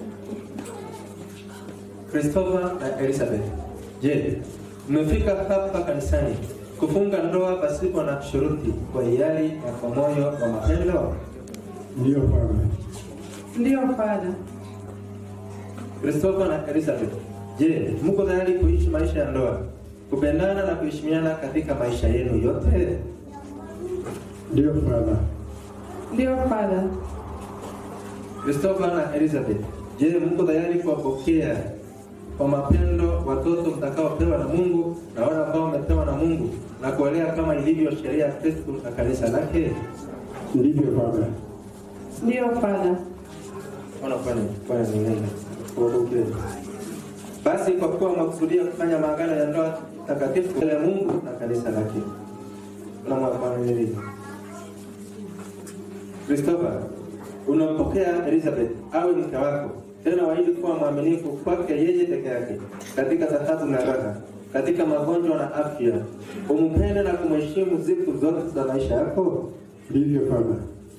Christopher na Elizabeth, je, mmefika hapa kanisani kufunga ndoa pasipo na shuruti kwa hiari na kwa moyo wa mapendo? Ndio Bwana. Ndio Bwana. Christopher na Elizabeth, je, mko tayari kuishi maisha ya ndoa, kupendana na kuheshimiana katika maisha yenu yote? Ndio Bwana. Ndio Bwana. Christopher na Elizabeth, je, mko tayari kuwapokea kwa mapendo watoto mtakaopewa na Mungu na wale ambao wamepewa na Mungu na kuwalea kama ilivyo sheria ya Kristo na kanisa lake? Ndivyo Bwana. Ndio Bwana. Ona kwani kwani nini? Kuwapokea. Basi kwa kuwa mnakusudia kufanya maagano ya ndoa takatifu mbele ya Mungu na kanisa lake. Na mwana nini? Christopher, unampokea Elizabeth awe mke wako, tena waahidi kuwa mwaminifu kwake yeye peke yake katika dhahabu na raha, katika magonjwa na afya, umpende na kumheshimu siku zote za maisha yako? Ndivyo Bwana.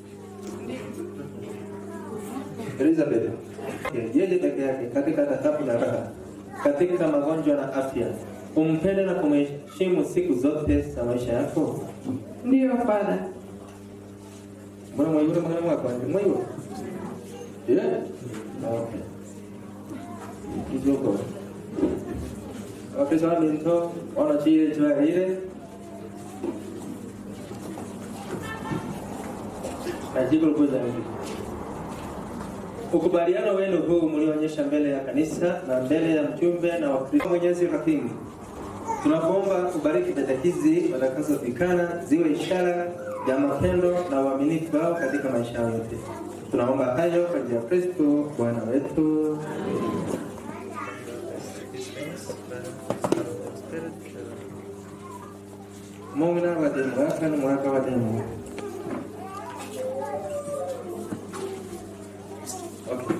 Elizabeth, yeye peke yake katika dhahabu na raha, katika magonjwa na afya, umpende na kumheshimu siku zote za maisha yako? Ndio Bwana. Mbona mwaibura mwana mwako anje mwaibura? Yeah? Okay. Kijoko. Okay, so minto ona chile chwa ile. Ajiko kuza hivi. Ukubaliano wenu huu mlionyesha mbele ya kanisa na mbele ya mjumbe na Wakristo. Mwenyezi Rafiki, tunakuomba ubariki dada hizi watakazofikana ziwe ishara ya mapendo na uaminifu wao katika maisha yote. Tunaomba hayo kwa jina la Kristo Bwana wetu. Mungu na wademu waka na mwaka wademu. Okay.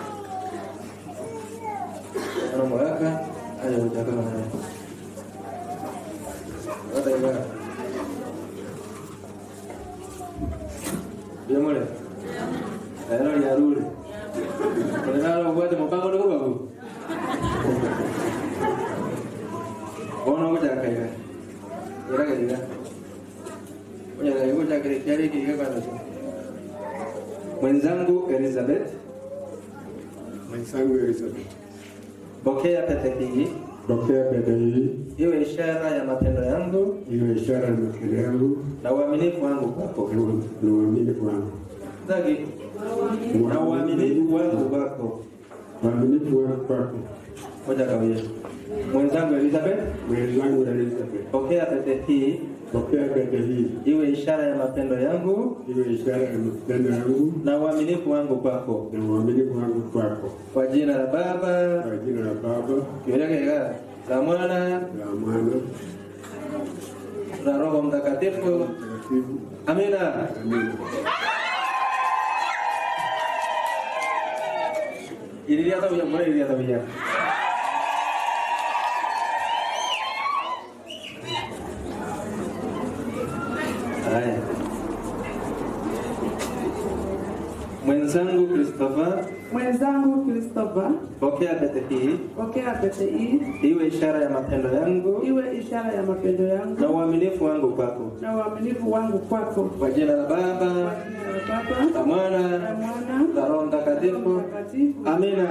Ano mwaka ayo jaga mana. Ada ya. Dia mulai. Ayo ya rule. Kalau buat mupango dulu babu. Ono jaga ya. Ora kajiga. Oya leo jaga kiari kiga kana. Mwenzangu Elizabeth. Mwenzangu Elizabeth. Pokea pete hii. Pokea pete hii. Iwe ishara ya mapendo yangu. Iwe ishara ya mapendo yangu. Na uaminifu wangu kwako. Na uaminifu wangu. Zagi. Na uaminifu wangu kwako. Uaminifu wangu kwako. Moja kawia. Mwenzangu Elizabeth. Mwenzangu Elizabeth. Pokea pete hii. Pokea pete hii. Iwe ishara ya mapendo yangu. Iwe ishara ya mapendo yangu. Na uaminifu wangu kwako. Na uaminifu wangu kwako. Kwa jina la Baba. Kwa jina la Baba. Kielekea la Mwana. La Mwana. Na Roho Mtakatifu. Amina. Amina. Ililia tabia, mbona ililia tabia? Haya. Mwenzangu Christopher. Mwenzangu Christopher. Pokea pete hii. Pokea pete hii. Iwe ishara ya mapendo yangu. Iwe ishara ya mapendo yangu. Na uaminifu wangu kwako. Na uaminifu wangu kwako. Kwa jina la Baba. Baba. La Mwana. La Mwana. La Roho Mtakatifu. Amina.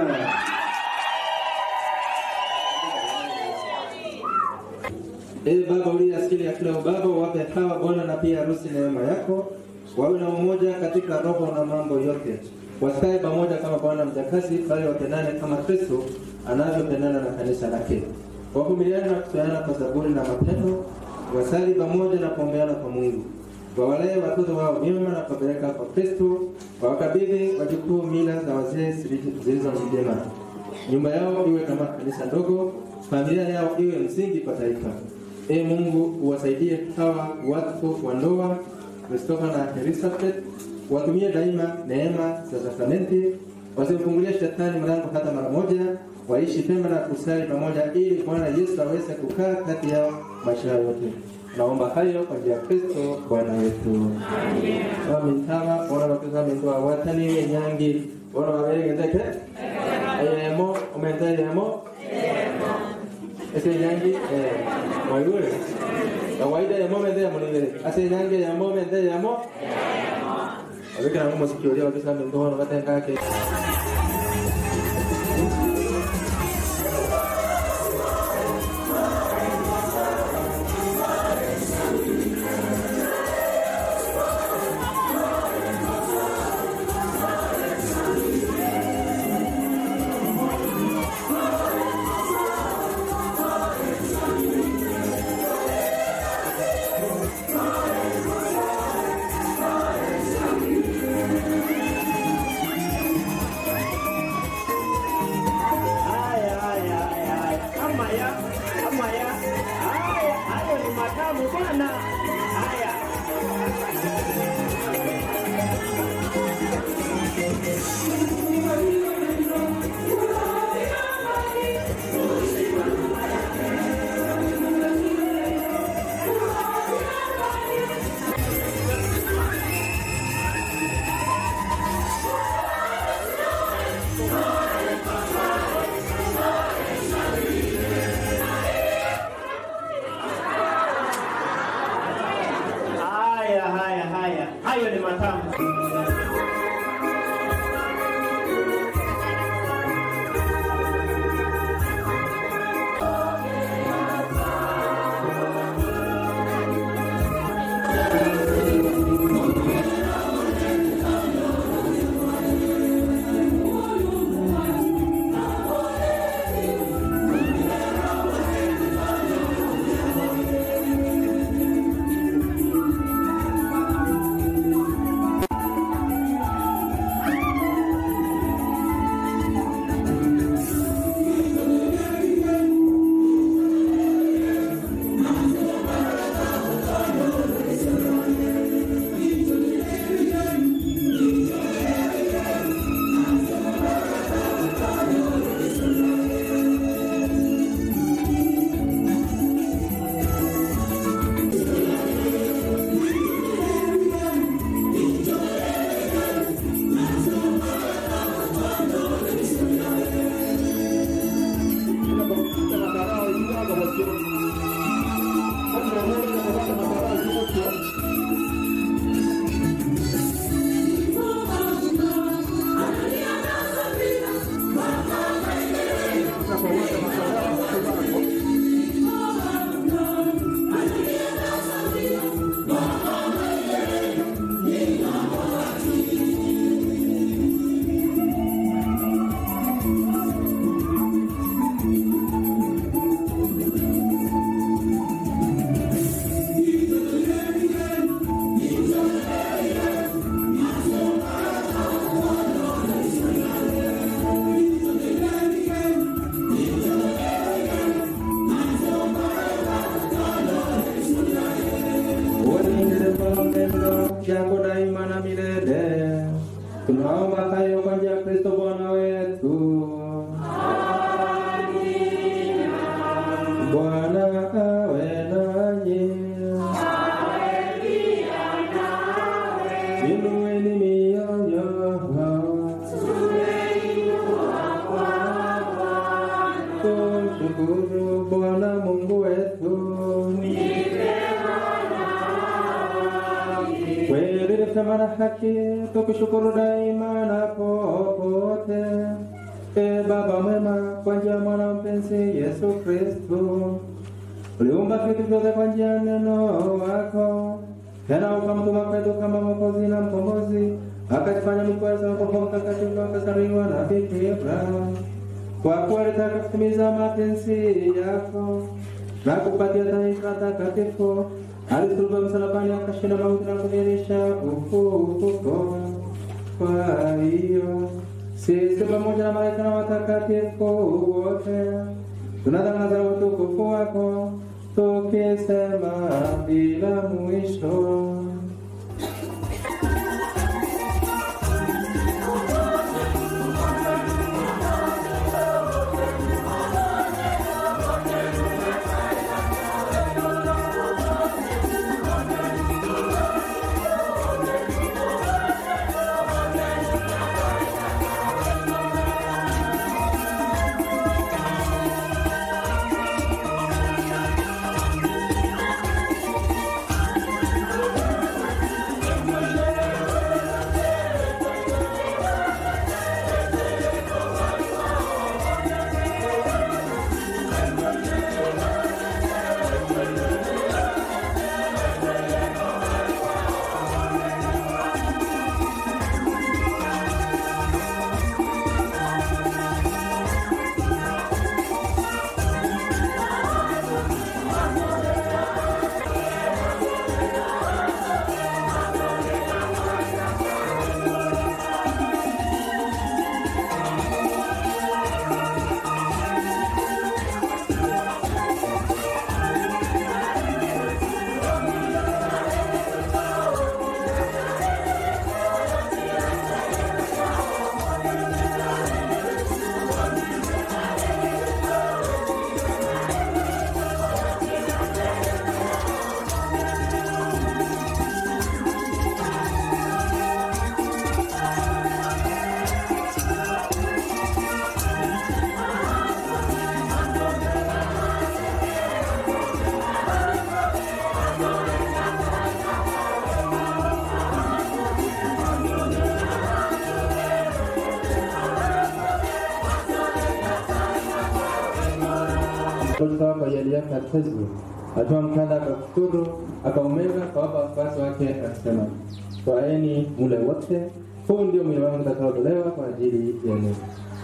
Ee Baba uliye asili ya kila ubaba, wape hawa Bwana na pia harusi neema yako, wawe na umoja katika roho na mambo yote, wasikae pamoja kama bwana mjakazi, bali wapendane kama Kristo anavyopendana na kanisa lake, wavumiliane na kupeana kwa saburi na mapendo, wasali pamoja na kuombeana kwa Mungu, wawalee watoto wao vyema na kuwapeleka kwa Kristo, wawakabidhi wajukuu mila za wazee zilizo njema. Nyumba yao iwe kama kanisa ndogo, familia yao iwe msingi kwa taifa. Ee Mungu, uwasaidie hawa watu wa ndoa Christopher na Elizabeth, watumie daima neema za sakramenti, wasimfungulie shetani mlango hata mara moja, waishi pema na kusali pamoja ili Bwana Yesu aweze kukaa kati yao maisha yote. Naomba hayo kwa njia ya Kristo Bwana wetu. Amen. Amen. Tama bora wakiza mtoa watani nyangi bora wabele ndeke. Ayemo omenta yemo. Ese nyangi eh mayure. Kawaida ya momento ya monivere. Ase nyangi ya momento ya mo. Aweka na mmoja sikio leo wakiza mtoa na watenga ke. tukushukuru Bwana Mungu wetu. Kweli ni kama na haki, tukushukuru daima na popote. E Baba mwema, kwa njia ya mwana mpenzi Yesu Kristo, uliumba vitu vyote kwa njia ya neno wako, tena ukamtuma kwetu kama Mwokozi na Mkombozi, akajifanya mkweza wa Roho Mtakatifu, akazaliwa na bikira. Kwa kuwa alitaka kutimiza mapenzi yako na kupatia taifa takatifu, alisulubiwa msalabani, akashinda mauti na kudhihirisha ufufuko. Kwa hiyo sisi pamoja na malaika na watakatifu wote tunatangaza utukufu wako, tukisema bila mwisho. Kutoka kwa yali yake atezwe, atoa mkanda akakuturu, akaumega kwa wapa wafuasi wake akisema, twaeni mule wote, huu ndio mwili wangu utakaotolewa kwa ajili yenu.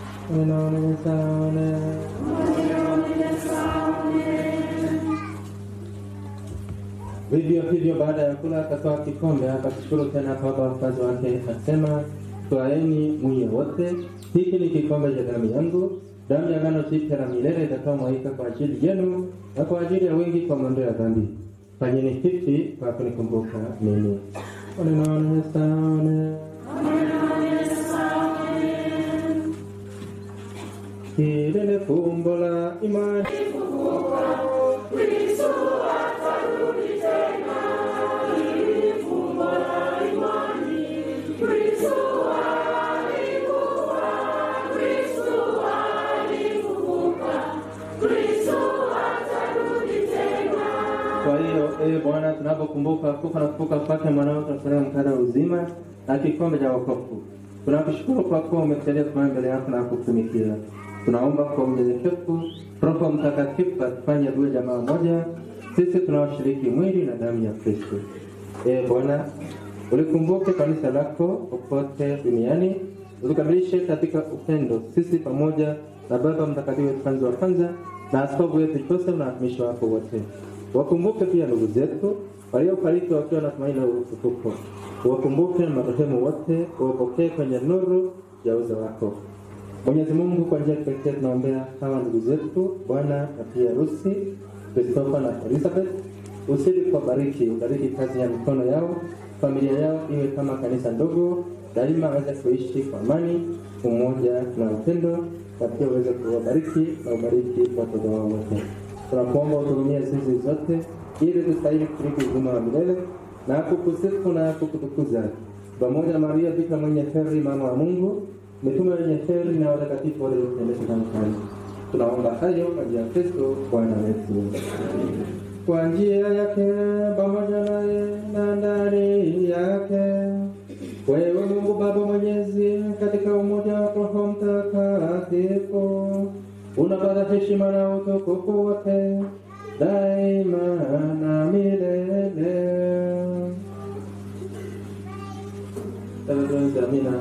Vivyo hivyo baada ya kula akatoa kikombe, akashukuru tena kwa wapa wafuasi wake akisema, twaeni mnywe wote, hiki ni kikombe cha damu yangu, damu ya agano jipya la milele itakayomwagika kwa ajili yenu na kwa ajili ya wengi kwa maondoleo ya dhambi. Fanyeni hivi kwa kunikumbuka mimi. Amen. Hili ni fumbo la imani. Kwa hiyo ee Bwana, tunapokumbuka kufa na kufufuka kwake mwanao, tunafurahia mkate wa uzima na kikombe cha wokovu. Tunakushukuru kwa kuwa umetujalia tusimame mbele yako na kukutumikia. Tunaomba kwa unyenyekevu Roho Mtakatifu atufanye tuwe jamaa moja, sisi tunaoshiriki mwili na damu ya Kristo. Ee Bwana, ulikumbuke kanisa lako popote duniani, ulikamilishe katika upendo sisi pamoja na Baba Mtakatifu Francis wa kwanza na askofu wetu Joseph na watumishi wako wote. Wakumbuke pia ndugu zetu waliofariki wakiwa na tumaini la ufufuko. Wakumbuke na marehemu wote, wapokee kwenye nuru ya uso wako. Mwenyezi Mungu, kwa njia ya pekee tunaombea hawa ndugu zetu Bwana na pia Rusi, Christopher na Elizabeth. Usidi kuwabariki, ubariki kazi ya mikono yao, familia yao iwe kama kanisa ndogo, daima waweze kuishi kwa amani, umoja na upendo, na pia waweze kuwabariki na ubariki watoto wao wote. Tunakuomba uturumie sisi zote ili tustahili kushiriki uzima wa milele na kukusifu na kukutukuza pamoja na Maria Bikira mwenye heri, mama wa Mungu, mitume wenye heri na watakatifu wote waliotendeka kanisani. Tunaomba hayo kwa njia ya Kristo Bwana wetu. Kwa njia yake pamoja naye na ndani yake, wewe Mungu Baba Mwenyezi, katika umoja wa Roho Mtakatifu, unapata heshima na utukufu wote daima na milele. Amina.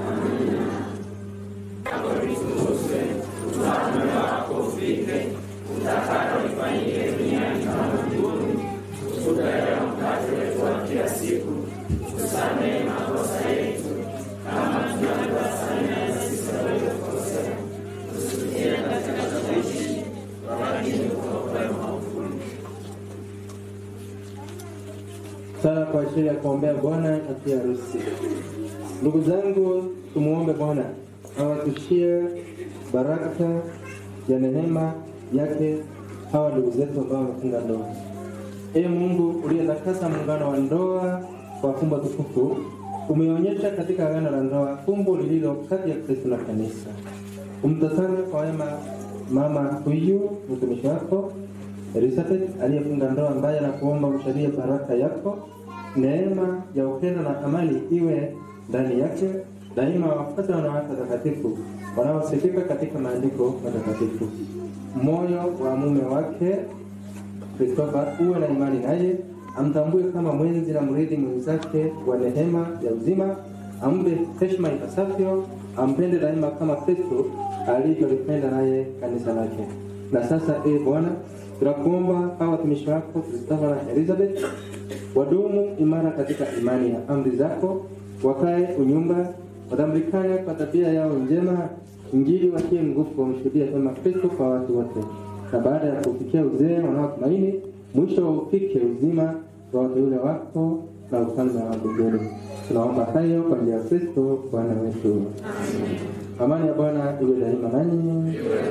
Sala kwa ajili ya kuombea bwana na pia harusi. Ndugu zangu, tumuombe Bwana awatushie baraka ya neema yake hawa ndugu zetu ambao wamefunga ndoa. Ee Mungu uliyetakasa muungano wa ndoa kwa fumbo tukufu, umeonyesha katika agano la ndoa fumbo lililo kati ya Kristo na kanisa. Umtazame kwa wema mama huyu mtumishi wako Elizabeth aliyefunga ndoa, ambaye anakuomba mshalie baraka yako, neema ya upendo na amani iwe ndani yake daima. Wafuate wanawake watakatifu wanaosifika katika maandiko matakatifu. Moyo wa mume wake Christopher uwe na imani naye, amtambue kama mwenzi na mrithi mwenzake wa neema ya uzima, ampe heshima ipasavyo, ampende daima kama Kristo alivyolipenda naye kanisa lake. Na sasa ee Bwana, tunakuomba hawa watumishi wako Christopher na Elizabeth wadumu imara katika imani ya amri zako, wakae unyumba, watambulikane kwa tabia yao njema, Injili watie nguvu wamshuhudie kama Kristo kwa watu wote. Na baada ya kufikia uzee wanaotumaini, mwisho ufike uzima wa wateule wako na ufalme wa mbinguni. Tunaomba hayo kwa njia ya Kristo Bwana wetu. Amen. Amani ya Bwana iwe daima nanyi.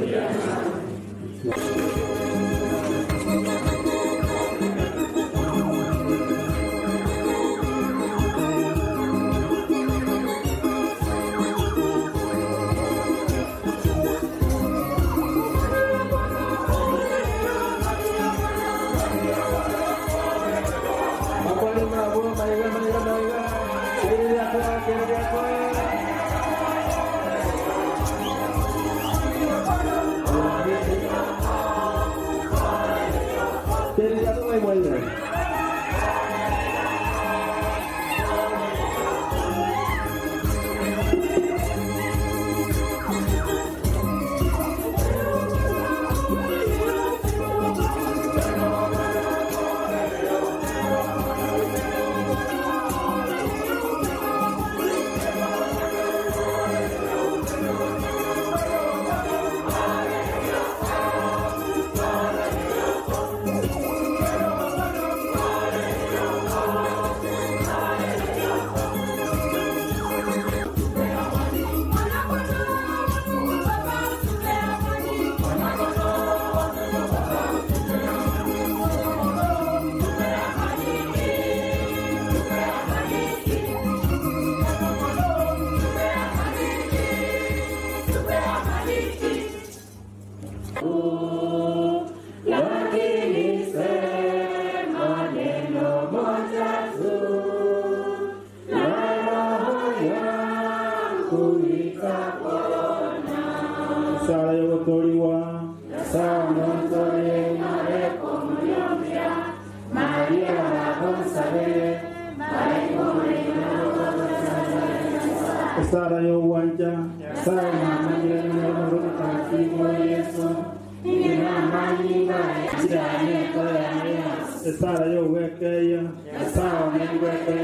Sara yo uwanja, Sara mama njira njira mroto kakimu Yesu, njira mani wa njira neta ya nea. Sara yo wekeya, Sara mweke.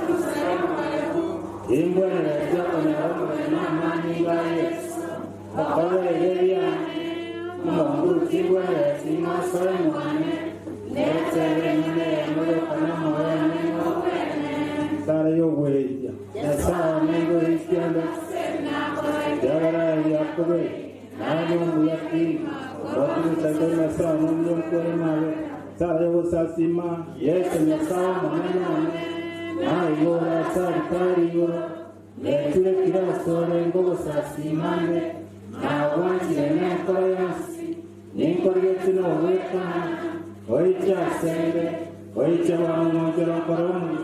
Imbwa na jaka na mama mani wa Yesu. Baba yeya, mama mburu kibwa ya sima sara mwane. Leta yenye mroto kana mwane. Sara yo weya, Sara mengo iskianda. Jagara yakobe, namo mulaki. Watu sakona sa mungu kwa mawe. Sara yo sasima, Yesu nyasao manana. Ayo la sarikari yo. Letule kira sore ngogo sasimande. Na wanti na kwa no weapon, Oicha Sende, Oicha Wamojara Koromu.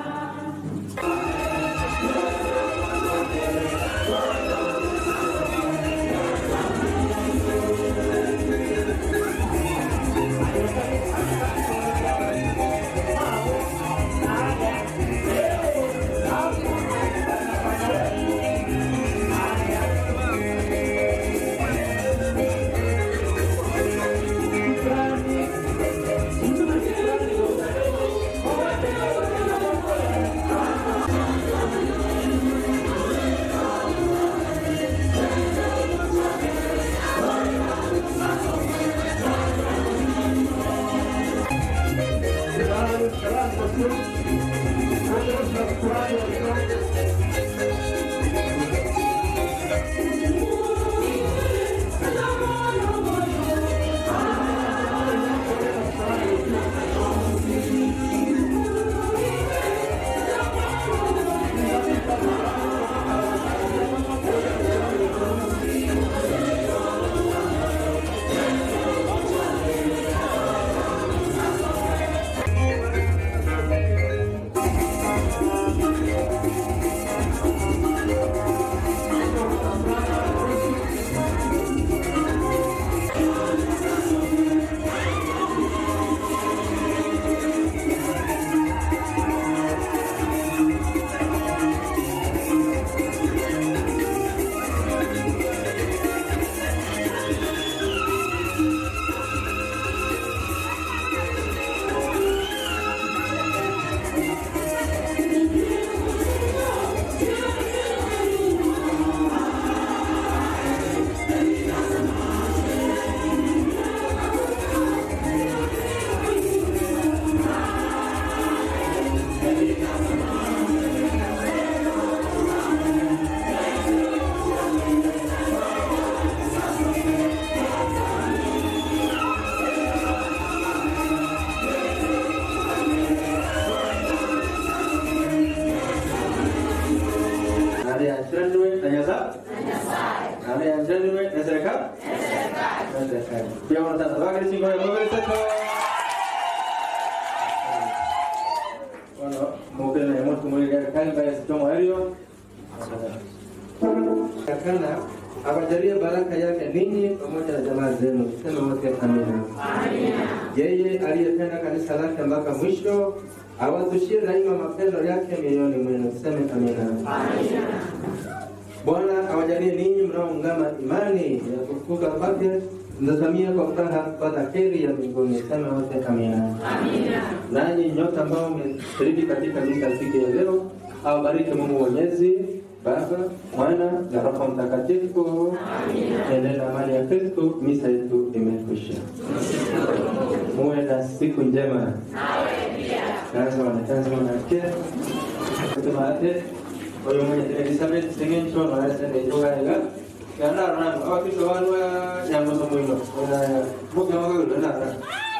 Awajalie baraka yake ninyi pamoja na jamaa zenu. Sema wote amina. Amina. Yeye aliyependa kanisa lake mpaka mwisho awazushie daima mapendo yake mioyoni mwenu. Sema amina. Amina. Bwana awajalie ninyi mnaoungama imani ya kufufuka kwake mtazamia kwa furaha kupata heri ya mbinguni. Sema wote amina. Amina. Nanyi nyote ambao mmeshiriki katika misa siku ya leo, awabariki Mungu Mwenyezi, Baba, Mwana na Roho Mtakatifu. Amina. Enende na amani ya Kristo. Misa yetu imekwisha. Muwe na siku njema. Nawe pia. Kazi wanakazi wanakia. Kutumate. Oyo mwenye Elizabeth Sengencho na Elisa Ndejoga ega. Yana rana awa kisho wanwa nyamoso mwino. Ona muke mwaka ulo na rana.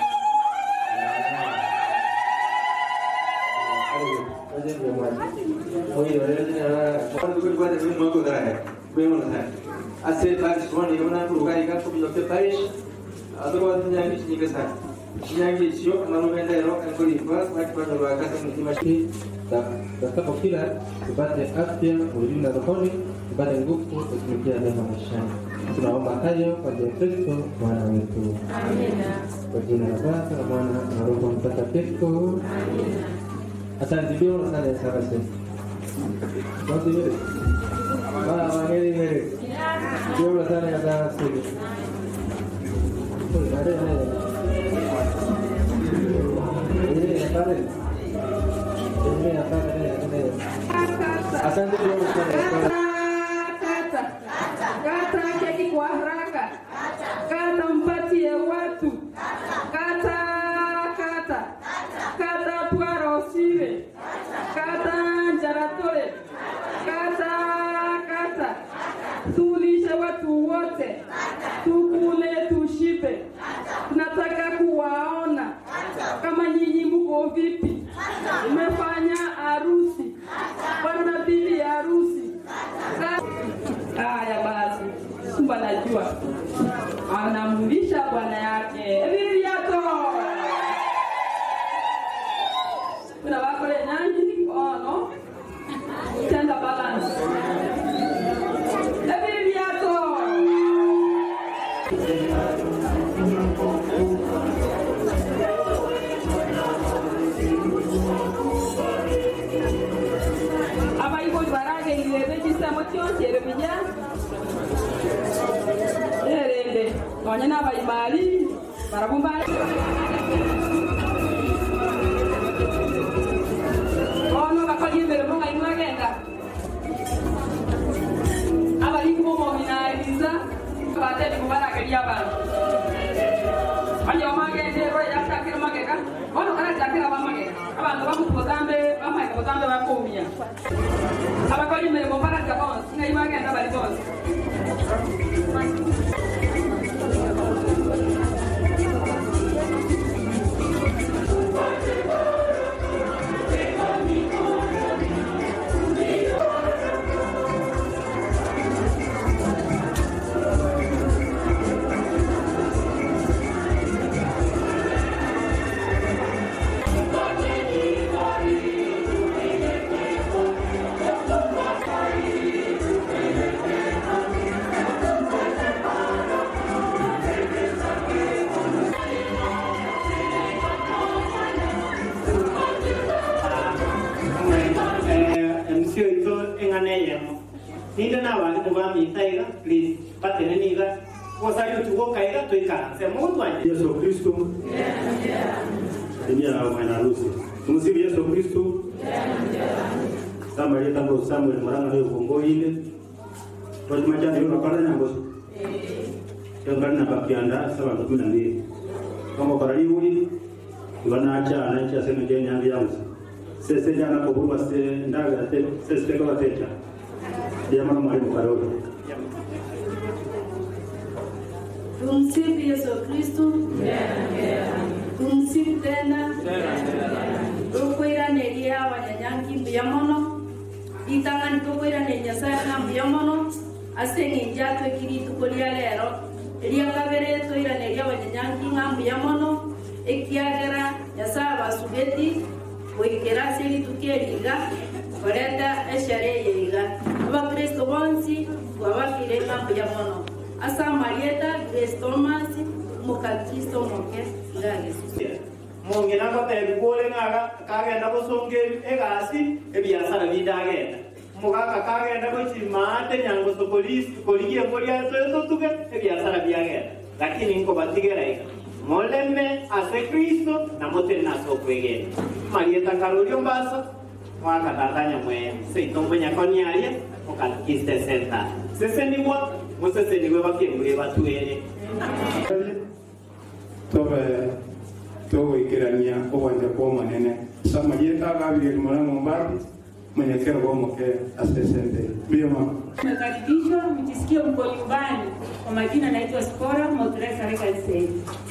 Ase parish one yona kuruga ikan ko bijote parish otherwise nyangi chini sa nyangi sio analugenda ero ko dipa kwa kwa ndo kasa mtimashi ta takapokila tupate afya mwili na rohoni, tupate nguvu kutumikia mema maishani. Tunaomba hayo kwa jina la Kristo Bwana wetu. Amina. Kwa jina la Baba na Mwana na Roho Mtakatifu. Amina. Asante Dio na sana sana sana. Basi wewe. Bana wangeli wewe. Dio na sana sana sana. Pare pare. Eh, pare. Eh, pare. Asante Dio na sana. Kata. Kata keki kwa haraka. Kata mpatie watu. Kata kata. Kata tuarosire. Kata njaratore. Kata kata. Tulishe watu wote. Tukule tushibe. Tunataka kuwaona kama nyinyi mko vipi. Umefanya harusi. Bwana bibi harusi. Haya basi. Simba najua. anamlisha bwana yake. Hivi viato. Kuna wako le nani? Oh no. Tenda balance. Hivi viato. Apa ibu barang yang lebih bisa motion cere punya. Erende. Soalnya nama imali para bumbari. Oh no, kakak dia belum ngai magenda. Apa ibu mau minaliza? Kata di bumbara ke dia bang. Ayo magenda, roy ya cakir magenda. Oh no, karena cakir apa magenda? Abantu bakukozambe bamaye kozambe bakumya abakoli mbere bombara gabon singa imagenda bali bose Nida na wali tuwa mitaiga, please, patene niga. Wasari utuko kaiga tuika. Sema mwana. Yesu Kristo. Ndiye mwana harusi. Tumsifu Yesu Kristo. Sama yeye tangu Samuel maranga leo kongo ile. Kwa majani yule pale na ngoso. Ndio ngana bakianda sawa kumi na mbili. Kama kwa hiyo hili wanaacha anaacha sema je nyambi yangu. Sasa jana kwa burba se ndaga te sasa kwa techa. Dia mama mwalimu Karoli. Tumsifu Yesu Kristo. Tumsifu tena. Tukwira nelia wanyanyangi mbiamono. Itangani tukwira nenya sana mbiamono. Asengi njatwe kiri tukolia lero. Elia kabere tuira nelia wanyanyangi mbiamono. Ekiagera yasaba subeti. Wikera sili tukeliga. Korenda eshare yeiga. Abakristo bonsi wabakire mambo ya mono. Asa Marieta Grace Thomas mukatisto moke ngale. Mongena ko te gole ngaga kagenda bosonge egasi ebiasara bidagenda. Mugaka kagenda ko chimate nyango so police koliki embolia so tuke ebiasara byagenda. Lakini nko batigera ika. Moleme ase Kristo na mote na so kwegera. Marieta Karolio mbasa mwaka tatanya mwe seitombo nyakoni alia okakiste senta sese niwa mosese niwe bakengure batuere tobe towe kirania obanje ko manene sama yeta gabiri mwana mbari mwenye kero kwa mke asesente bima. Nakaribishwa mjisikie mko nyumbani. Kwa majina naitwa Spora Motresa Rekalisei.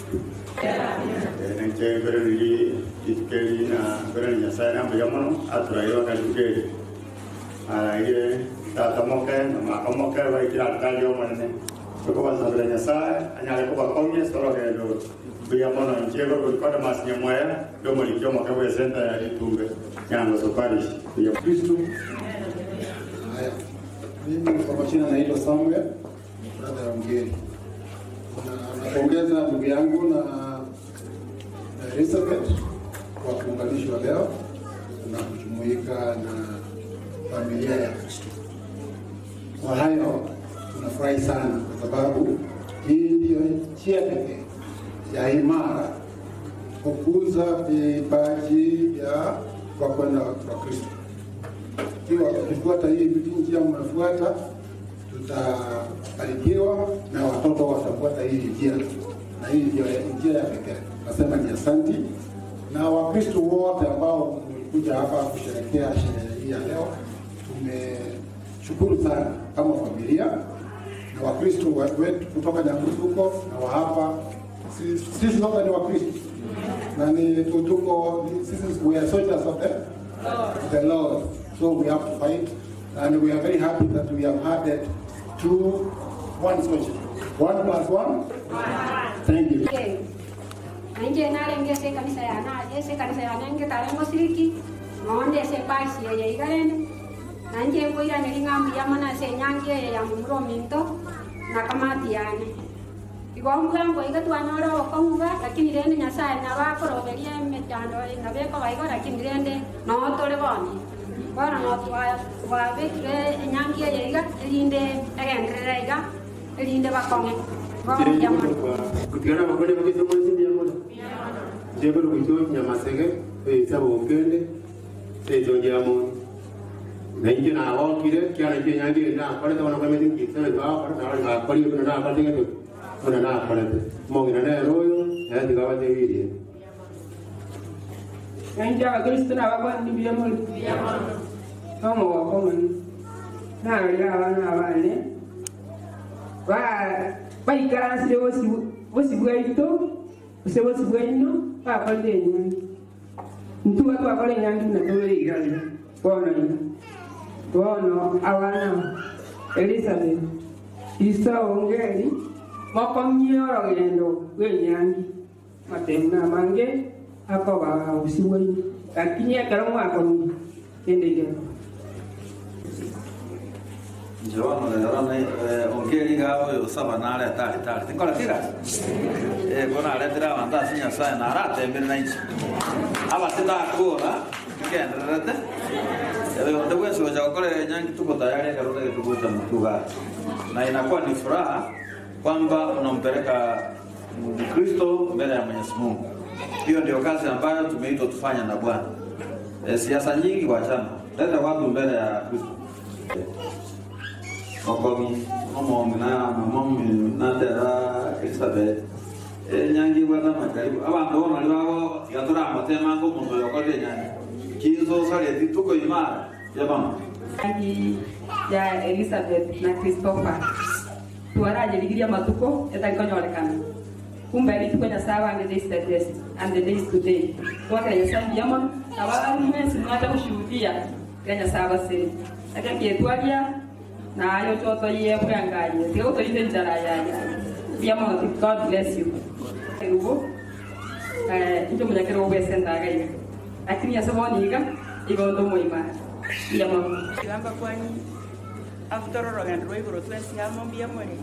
Nche bereli itkeli na bereli nyasai na mjamono aturayo kalukeli. Ala ile tata moke na makomoke wa ikira kalio manene. Kwa kwa sabela nyasai anyale kwa komye soro kelo. Mjamono nchego kwa kwa masinya moya ndio mlikio moke wa senta ya itumbe. Nyango soparish. Ya Kristo. Haya. Mimi kwa majina naitwa Samuel, brother wa mgeni. Na napongeza ndugu yangu na Elizabeth kwa kuunganishwa leo na kujumuika na familia ya Kristo. Kwa hayo tunafurahi sana kwa sababu hii ndio njia pekee ya imara kukuza vipaji vya kwa kwenda kwa Kristo. Ikiwa tukifuata hii njia mnafuata, tutabarikiwa na watoto watafuata hii njia, na hii ndio njia ya pekee. Nasema ni asanti, na Wakristo wote ambao mlikuja hapa kusherehekea sherehe hii ya leo, tumeshukuru sana kama familia na Wakristo wetu kutoka Nyamusuko na wa hapa. Sisi sote ni Wakristo na ni tuko sisi, we are soldiers of the Lord. the Lord, so we have to fight, and we are very happy that we have had two one soldier. One plus one? Thank you. Nje nale nge se kanisa ya na je se kanisa ya nge tarengo siriki ngonde se pasi ya igarene nanje kuira nilinga ya mana se nyange ya mumro minto na kamati yani igomba ngo iga twanora okonga lakini rende nyasaye na bakoro berie metando na beko baigo lakini rende no tole boni bana no twa twa bekire nyange ya iga rinde egendere iga rinde bakonge kutigana bakore bagize muri sindi yamola jebo rubuto nyamasege e sabo ngende se jonjera mo nanje na okire kyana je nyange na kore to na kwa meti kitse ba kore na na kore ko na ka tinga to na na kore mo ngina na royo ya diga ba de wiri nanje ba kristo na ba ni biya mo biya mo tomo wa ko man na ya ba na ba ne ba baikaranzire bosi bwaito ose bosi bwaino bakolde enyangi ntuba twakole enyangi natobere iganda bono ina bono awana Elizabeth isa ongeri mokomye orogendo rw'enyangi matemna mange akoba osi bwaino lakini ekero mwakomye ende iganda Joano de Rana ongeri gao yo saba nare tari tari tinkola tira eh bona ale tira anda sinya sa na ra te mbere na inchi aba tita kula kendrete ebe onde weso ja kole nyangi tuko tayari karudi kutukuta mtuga na inakuwa ni furaha kwamba unampeleka Kristo mbele ya Mwenyezi Mungu. Hiyo ndio kazi ambayo tumeitwa tufanya na Bwana. E, siasa nyingi wachana. Leta watu mbele ya Kristo. Okomi, omo na mamomi na tera Elizabeth. E nyangi bwana makaribu. Abantu bona libago yatura amatema ngo muntu yokode nyangi. Kizo sale tituko imara. Yabama. Nyangi ya Elizabeth na Christopher. Tuaraje ligiria matuko etakonyorekana. Kumbe alituko nya sawa and the days that yes and the days today. Kwa ya sabi yama abana mwensi mwata kushuhudia kenya sawa siri. Lakini yetwalia na ayo toto ye kwangaye. Sio to ile njara ya yama God bless you. Erubo eh ndio mwenye kero wese ndaga. Lakini yasaboni iga igondo moima. Yama Gamba kwani after all and roi bro twenty yama bia more.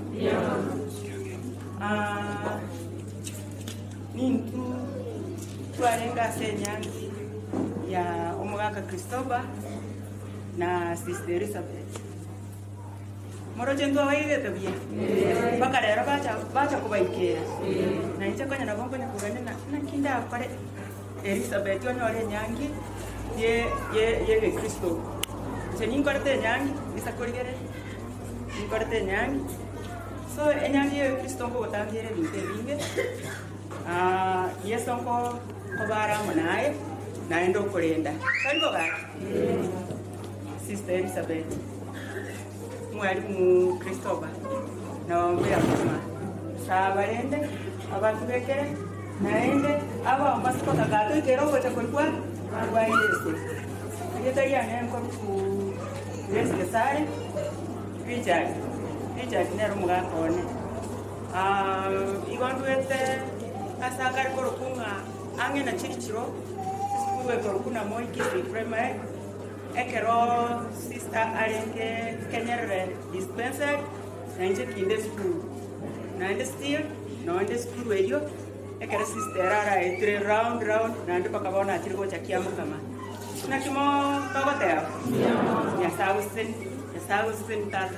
Ah nintu twarenga senyangi ya omugaka Christopher na sister Elizabeth moro jendo waige tabia baka rero bacha bacha kubaikera na incha konya na bongo nyakugane na nakinda kare Elizabeth onyore nyangi ye ye ye Kristo chenin korte nyangi bisa korigere ni korte nyangi so enyangi ye Kristo ngo tambiere binte binge ah yeso ngo kobara munaye naendo kurenda karibo gaki sister Elizabeth mwali mu Christopher na ombea mama sabarende abantu bekere naende aba ambasiko kagato ikero gocha kulwa kwa Yesu yetari ane ko ku Yesu kesare Richard Richard nero mga kone ah iwandu ete asakar korokunga ange na chirichiro sikuwe korokuna moi kisi prema ekero sister arenge kenyere dispenser nanje kinde school nande still no ande school radio ekero sister ara etre round round nande pakabona chiriko chakiamu kama na kimo togotea ya sausen ya sausen tata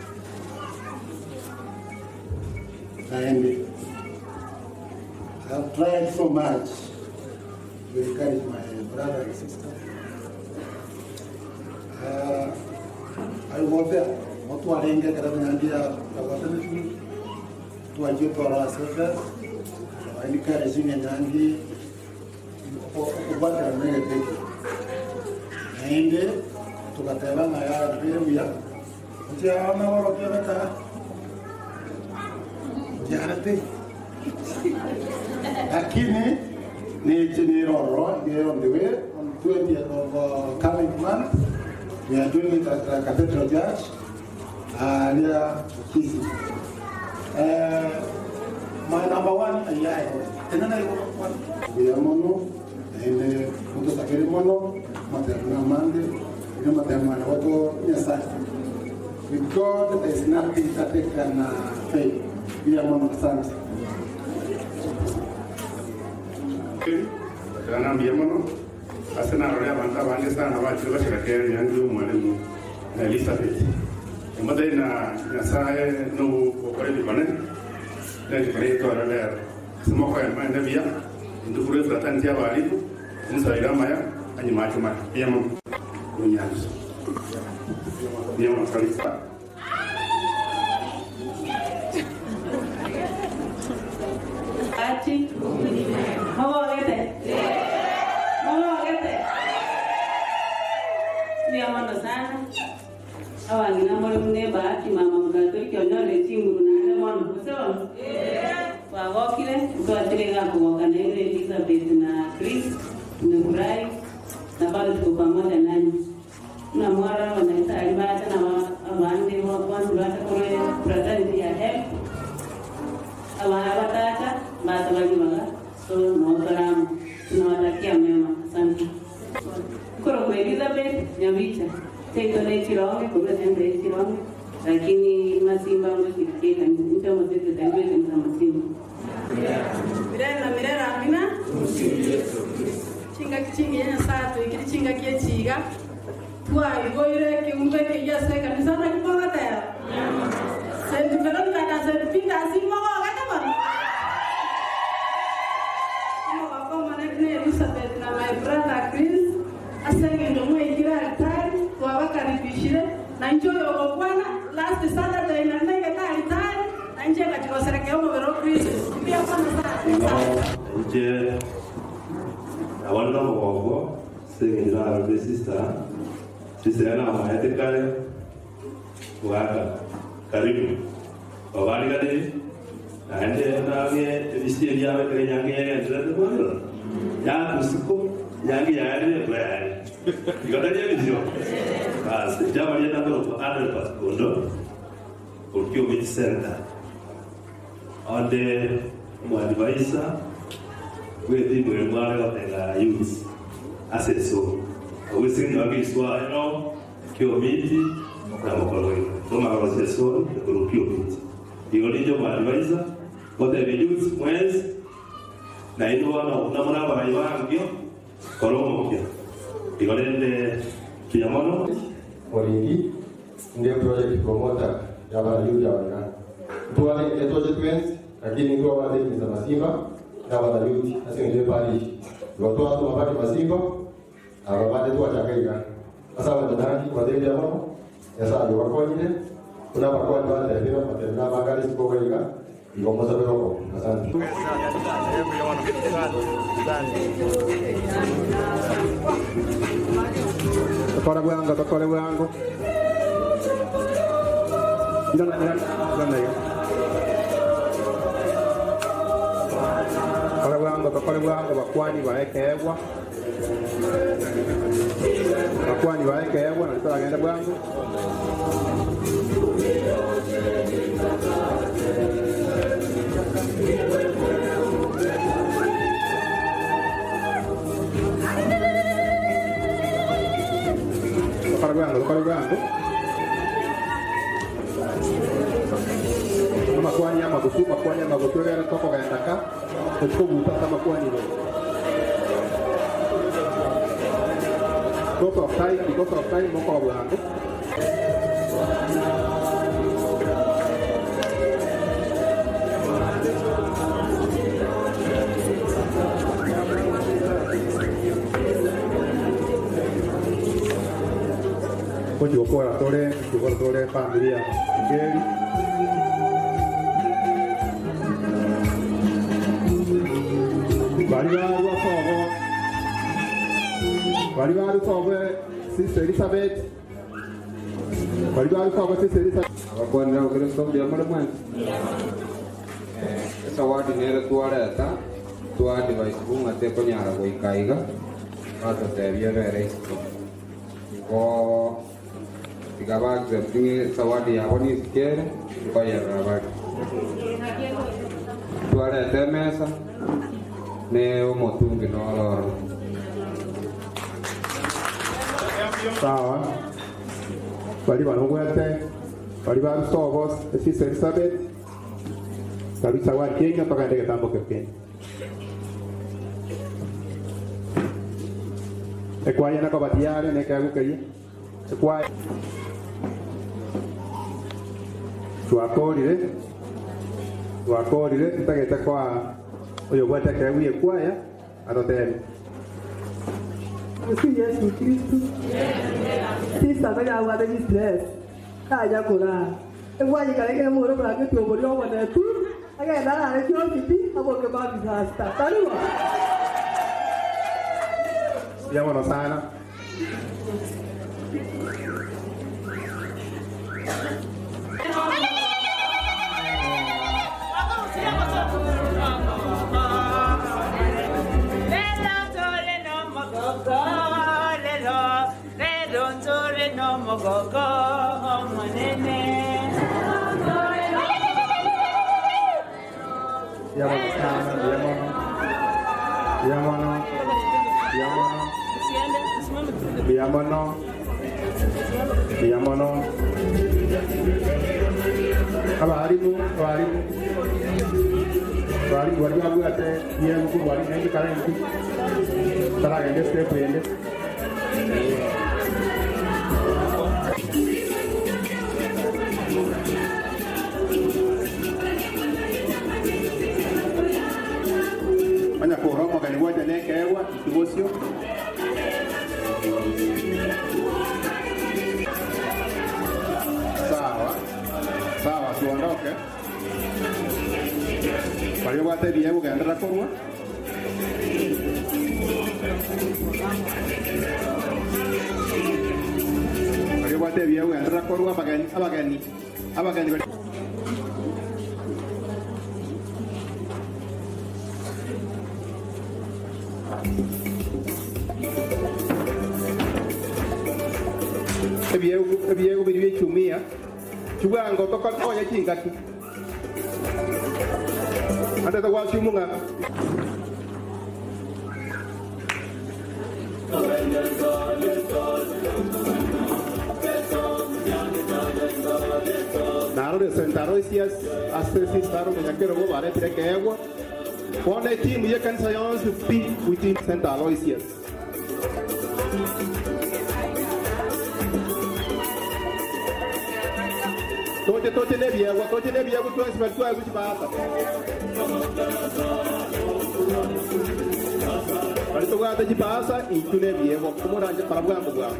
And I've tried so much to encourage my brother and sister. Uh, I was there. What was I getting at the idea of to a job for ourselves? I encourage him and Andy what I made a big. And to the Taiwan, I had very young. I know what Janate. Lakini ni Chiniro, we are on the way on twentieth of uh, coming month. We are doing it at the Cathedral Church uh, near Kisi. Uh, my number one, yeah, tenana one. Biamono, ele kuto takiri mono, materna mande, ina materna wako nyasa. With God, there is nothing that they can uh, fail. Biamono asante. Kana biamono, asana roya banta bande sana wachiro shirikeni yangu mwalimu na Elizabeth. Mada ina nasaye no okore bibane. Dari mereka ada semua kau yang mana dia untuk kuliah selatan dia balik, musa irama ya, hanya macam-macam. Dia mau punya, dia mau sekali. Aci, mau gitu? Mau gitu? Dia mana sana? Awak ni nama dia bahati mama muda tu kena leci muruna mana, betul? Wah, kira bukan tiga aku akan ada Elizabeth na Chris, na Bray, na balik ko pamoja nanyi. Na mwara wanaita alibata na abandi wa kwanza bata kule brother ya help. Awara batata bata bagi baga. So no karamu. Tunawatakia mema. Asante. Koro kwa Elizabeth Nyavicha. Tendo na chironge kwa tendo ya chironge. Lakini masimba mshirikika ndio mzee tangu kwa masimba. Mirena mirena amina. Chinga kichingi ya sato ikiri chinga kia chiga. Tua igoire ki umbe ke ya se kanisa na kipoga ta. Se diferent na ka se pinga asimo ga ta ba. Mo ba ko mane ne Elizabeth na my brother Chris. Asenge ndo mwe ikira altari kwa wakaribishire na njoyo kwa bwana last Saturday na nege ta altari. Anje katika serikali ya Mweru Kristo. Pia kwanza sana. Anje awanda mwogo sengira albe sister. Sister na maete kale. Waka karibu. Wabali kale. Anje na nge bisi ya kale nyange ya ndio bwana. Ya kusiko nyange ya ile bwana. Igada ya video. Basi jamaa ya ndio kwa adel paskondo. Ukio bit center. Ande mwadvaisa wethi mwe mware wa youth assessor awisi ni wagiswa ino kiomiti na mkoloi toma assessor kwa kiomiti hiyo ndio mwadvaisa wote the youth mwezi na ino wana unamona baraiwa ngio koromo kia hiyo ndio kiamono Moringi ndio project promoter ya bana youth ya wana tuwale etoje twins lakini ndio wale ni za masimba na wana youth hasa ndio pale watu watu wapate masimba awapate tu atakaika sasa wale ndani kwa deni ya mama sasa ndio wako wengine kuna wako watu wale ndio patenda magari siko kwa ika ndio mmoja wao asante Tokole bwango tokole bwango Ndana ndana ndana hiyo Kole bwango tokole bwango bakwani baekebwa Bakwani baekebwa na tokole agenda bwango Tokole bwango tokole bwango Makwani ama kusu makwani ama kutoka toko kaendaka kuko buta makwani lo Because of time, because of time moko bwango Koji okora tole, okora tole familia ngeli Bari baru afogo Bari baru afogo Sister Elizabeth Bari baru afogo Sister Elizabeth Abakwani nao kile mtombi ya mwana mwana Esa wadi nere tuwara eta Tuwadi wa isibunga teko nyara kwa ikaiga Mato tebia vere isibu Ko Tika bagi sepingi sawadi ya honi sikere Kwa ya rabagi twarete mesa ne omotungi noloro. Sawa. Bali banogwete, bali barusogos, Sister Elizabeth. Kabisa wa Kenya mpaka ndege tambo kwa Kenya. Ekwaya na kabatiare ne kagu kaya. Ekwaya. Twakorire. Twakorire tutagete kwa oyo gwata kagu ekwaya arotene. Yesu Yesu Kristo. Sisa kaya wada ni stress. Kaya kula. Ekwaya kale mu ro ba ke to bo yo wada tu. Aga dala ne jo kiti abo ke ba disaster. Tariwa. Siamo sana. Diamono, diamono, diamono, diamono. Abarimu, abarimu, abarimu. Wali wabu ate dia mku wali nanti kalian mku. Tara ende step ende. Banyak orang makan buat dan kewa itu bosio. Sawa, sawa tuondoke. Bali buat dia bukan antara korwa. Bali buat dia bukan antara korwa bagian apa bagian ni, apa bagian ni. Ebiego ebiego biri chumia chuganga otokon oya chingaki anda ta wa chumunga Naro de Sentaroisias hasta Sistaro de Yaquero go bare pire que agua pone team ye can sayons speak within Sentaroisias. Tote tote ne biego, tote ne biego tu es vertu algo chibata. Para tu gata chibasa y tu ne biego, como ranja para buan buan.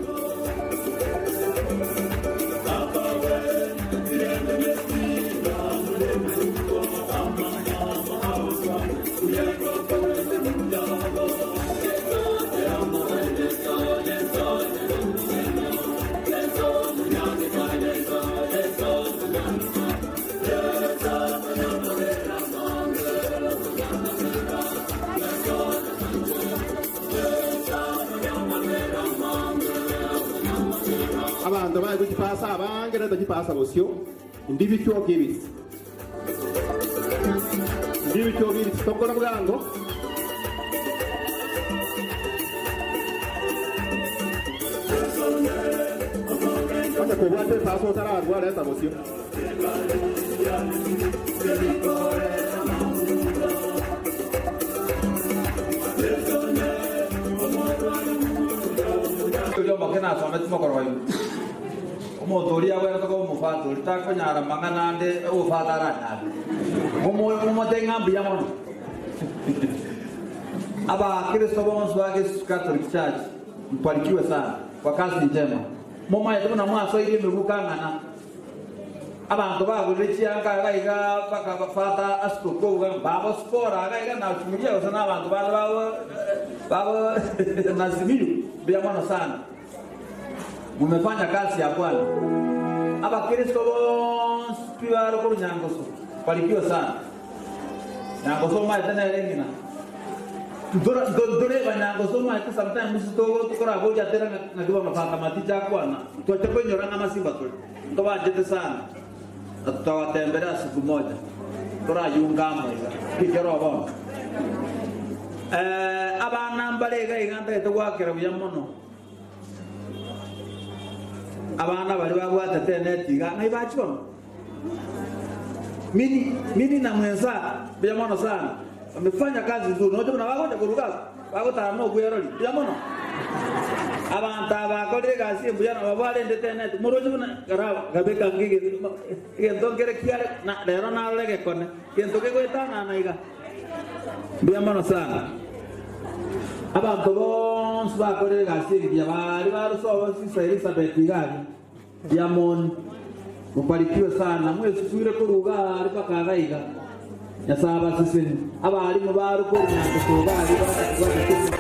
Abantu bari kugipasa abangera ndagipasa bosyo ndibi cyo gibisi ndibi cyo gibisi tokora bwango Oye, ko bwate paso tara arwara esta bosyo Yo makena so met mo koroi. Mo toria wa to ko mo fa to ta ko nyara mangana ande o fa tara na. Mo mo mo tenga biamon. Aba Kristo bonus wa Yesu Catholic Church. Mbarikiwe sana kwa kazi njema. Mo mai to na mwaso ile mebukanga na. Abantu bagurikia ngaiga baka bafata asitoko babo spora ngaiga na chumilia sana abantu babo babo nazimiyu biamana sana. Mumefanya kazi ya Bwana. Aba Kristo spiwa ko nyangoso. Barikiwa sana. Nyangoso mai tena elengina. Dora dore banyangoso mai to sometimes to to kora goja tera na kiwa mafaka matija kwana. To tepenyo ranga masimba to. To bajete sana. Tutawatembelea siku moja. turayungamo kikero bono eh abana mbalega iganda etwakira buya mono abana bali bagwata tene tiga ngai bacho mimi mimi na mwenza buya mono sana wamefanya kazi nzuri unajua na wako kuruka wako tano kuyeroli buya mono abantu abakorire kazi buya na babale ndetene muroje na gara gabeka ngige ngendo ngere kiare na lero na lege kone ngendo kwetana na iga buya mono sana abantu bonse bakorire kazi buya bari barusoba sisa Elizabeth igari Diamond mubarikiwe sana mwese tuire kuruga ari pakagaiga yasaba sisi abari mu baru ko nyando ko bari bakatwa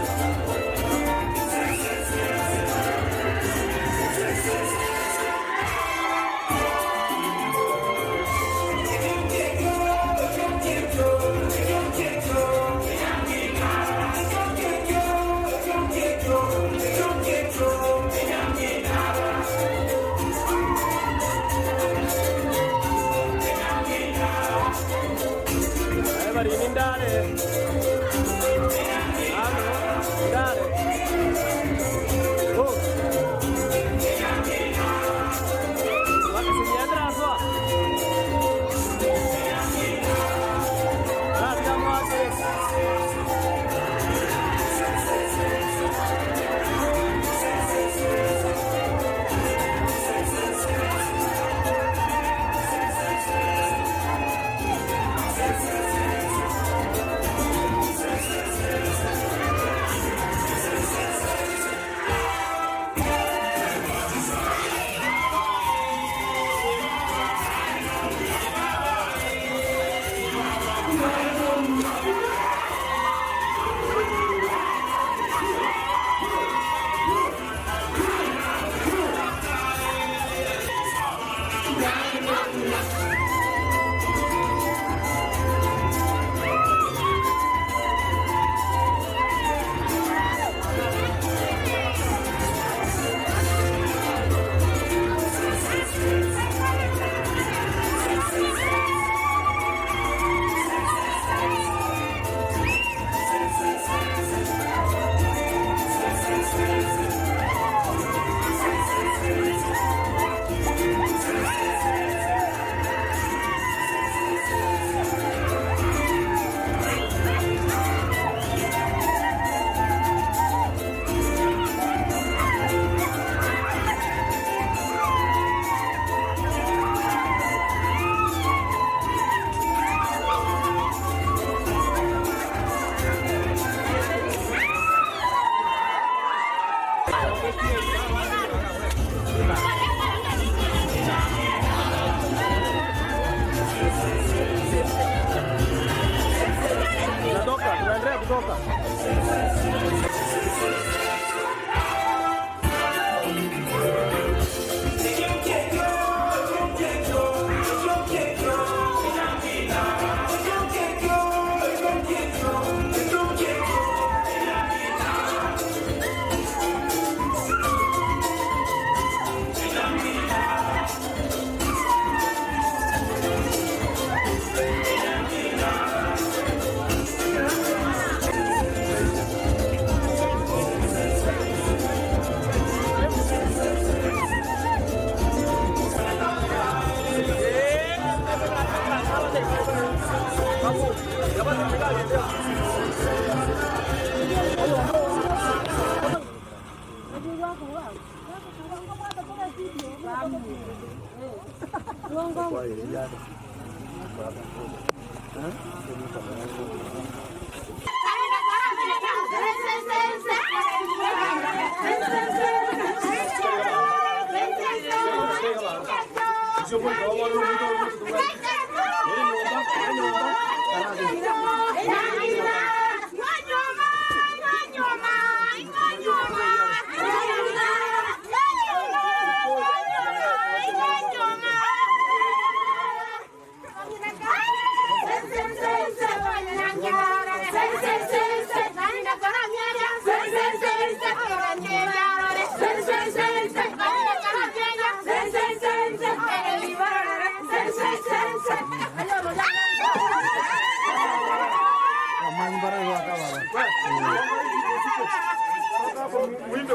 Sense,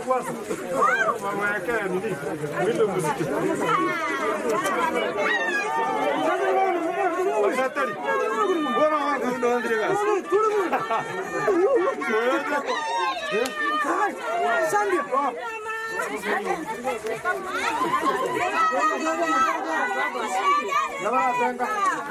kwanza. Mama yake ni mwili mziki. Wasatari. Bora wangu ndo Andreas. Sandy. Nada venga.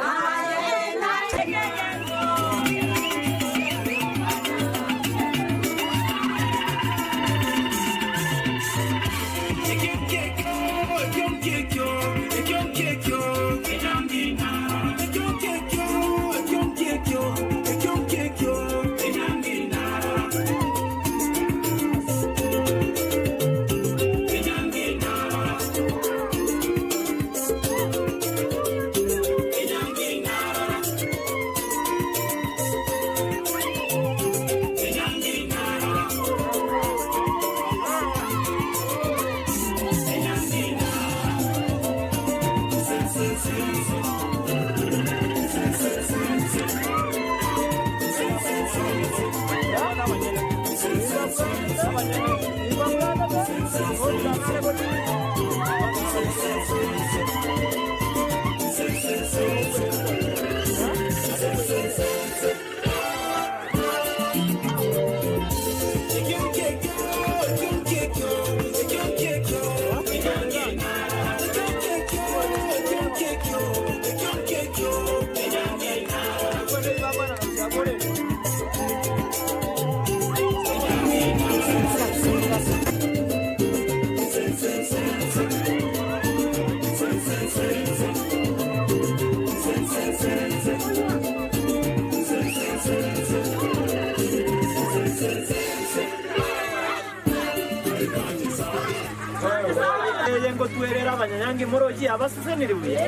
Yengo tuerera abanyanyangi moroji abaseseniri buye.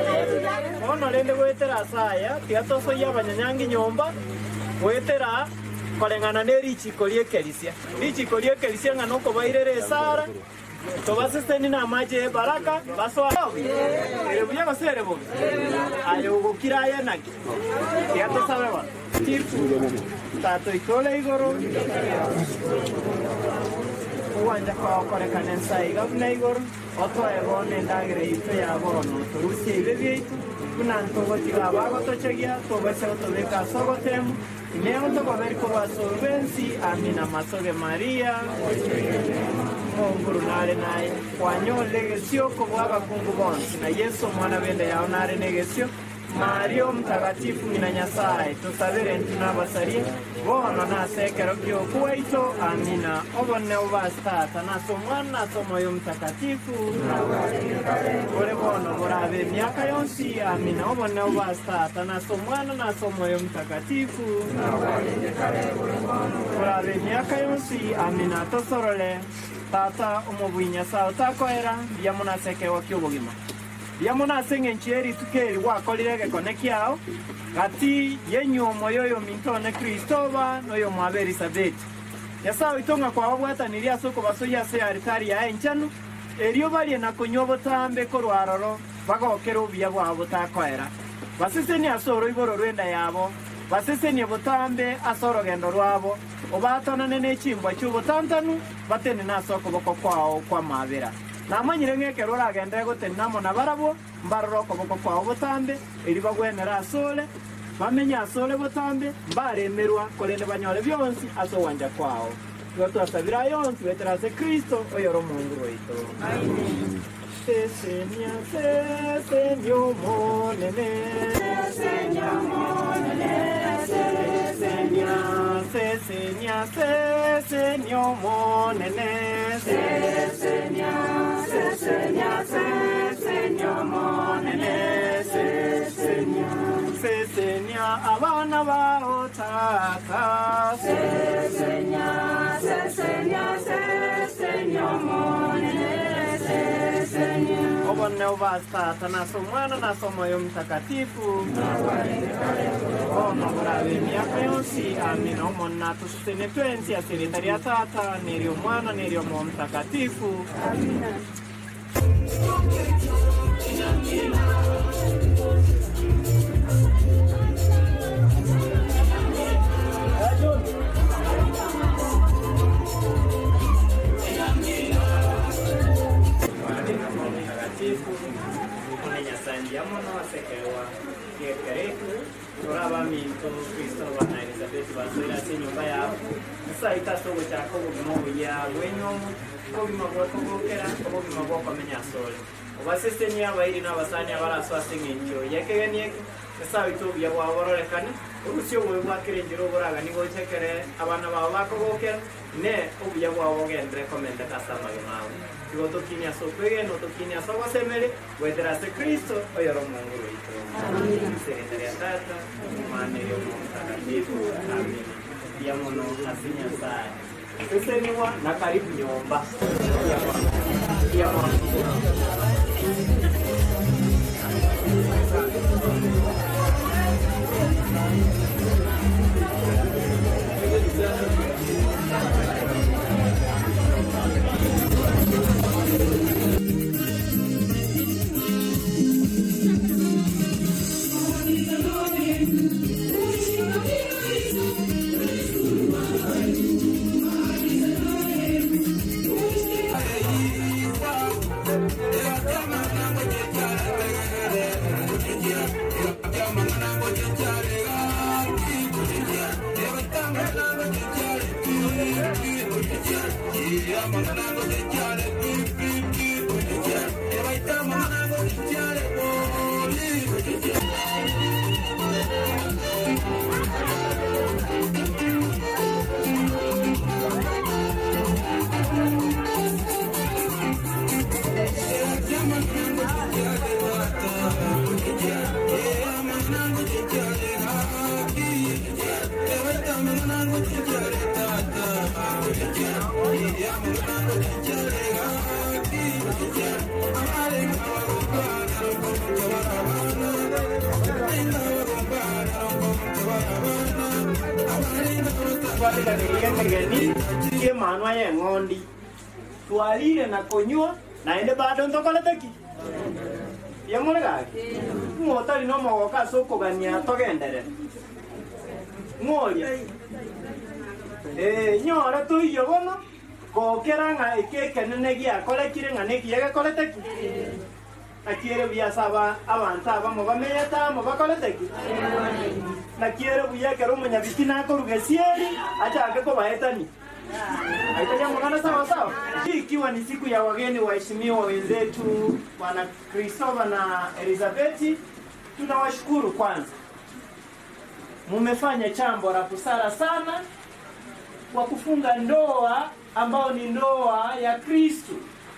Ono lende gwetera saya, tiato soya abanyanyangi nyomba. Gwetera kolengana ne richi kolie kelisia. Richi kolie kelisia ngano ko bairere sara. To baseseni na maje baraka baso. Ere buye basere bo. Ayo gukira ya naki. Tiato sabeba. Tifu. Tato ikole igoro. Uwanja kwa korekana nsai gavuna igoro. Oto ego nendagire ife ya bono turusi ibebye itu kuna ntogo tigaba gotochegia tobese otobeka sogotemu ineo to ver ko basolvensi amina masoge Maria Mungu nare naye kwanyo legesio ko baba kungu bonsi na Yesu mwana bende ya onare negesio Mario mtakatifu mina Nyasaye tusabire ntunabasarie bono nasekero kyo kuwaito amina obone ubastata naso mwana naso moyo mtakatifu ore bono borabe miaka yonsi amina obone ubastata naso mwana naso moyo mtakatifu borabe miaka yonsi amina tosorole tata umubwinya sao takoera byamuna sekewa kyobogima Yamona senge ncheri tukeri wakolire gekone kyao kati yenyomo yoyo mintone Kristova noyo mwabe Elizabeth Yasao itonga kwa wabwata nilia soko basoya se aritari ya enchanu Erio bali na konyobo tambe korwaroro bagokero byabo abotakoera Basiseni asoro igoro rwenda yabo Basiseni abotambe asoro gendo rwabo Obatona nene chimbwa chubo tantanu batene na soko boko kwao kwa mabera Namanyire ngeke rora gende gotenamo na barabo mbaroro koboko kwa botambe eri bagwenera asole bamenya asole botambe baremerwa kolende banyole byonsi aso wanja kwao yoto asabira yonsi beterase Kristo oyoro Mungu roito amen Sesenya sesenyo monene sesenyo monene sesenya sesenya sesenyo monene sesenya sesenya sesenyo monene sesenya sesenya abana baotaka sesenya sesenya sesenyo monene Obone ubastata naso mwana naso moyo mtakatifu Ono bravi miaka yonsi amina omona tusene twensi ya sekretariya tata nerio mwana nerio mo mtakatifu Amina Ajun Kristoba na Elizabeth basoira ase nyumba yabo asa itasogo cyako bugimo ya wenyomo obugima bwakogokera obugima bwakomenya sole obasese ni abairi n'abasani abaraso asengenjo yekegenie asa itobi yabo aborolekane urusyo bwe bwakirenjero buraga nigo chekere abana babo bakogokera ne obuya bwabo gendre komenda kasama gemawe igo tokinya sopege no tokinya sawa semere wedra se Kristo oyoro mungu wetu amen secretaria tata mane yo mtakatifu amen ya mono asinya sana sese niwa na karibu nyomba ya mono Ke manwa ye ngondi tualire na konyua na ende bado ntokoleteki yamule gaki ngotali no mogoka soko gania togendere ngolia eh nyora tu yogono kokera nga ekeke nene gia kolekire nga neki yega koleteki akiere biasaba abantu abamo bameyata mo bakoleteki na kiere buya kero munya bikina ko rugesieri acha akeko baetani aitaja mwana sawa sawa. Ikiwa ni siku ya wageni waheshimiwa wenzetu Bwana Kristoba na Elizabeth, tunawashukuru kwanza. Mumefanya chambo la busara sana kwa kufunga ndoa ambao ni ndoa ya Kristo.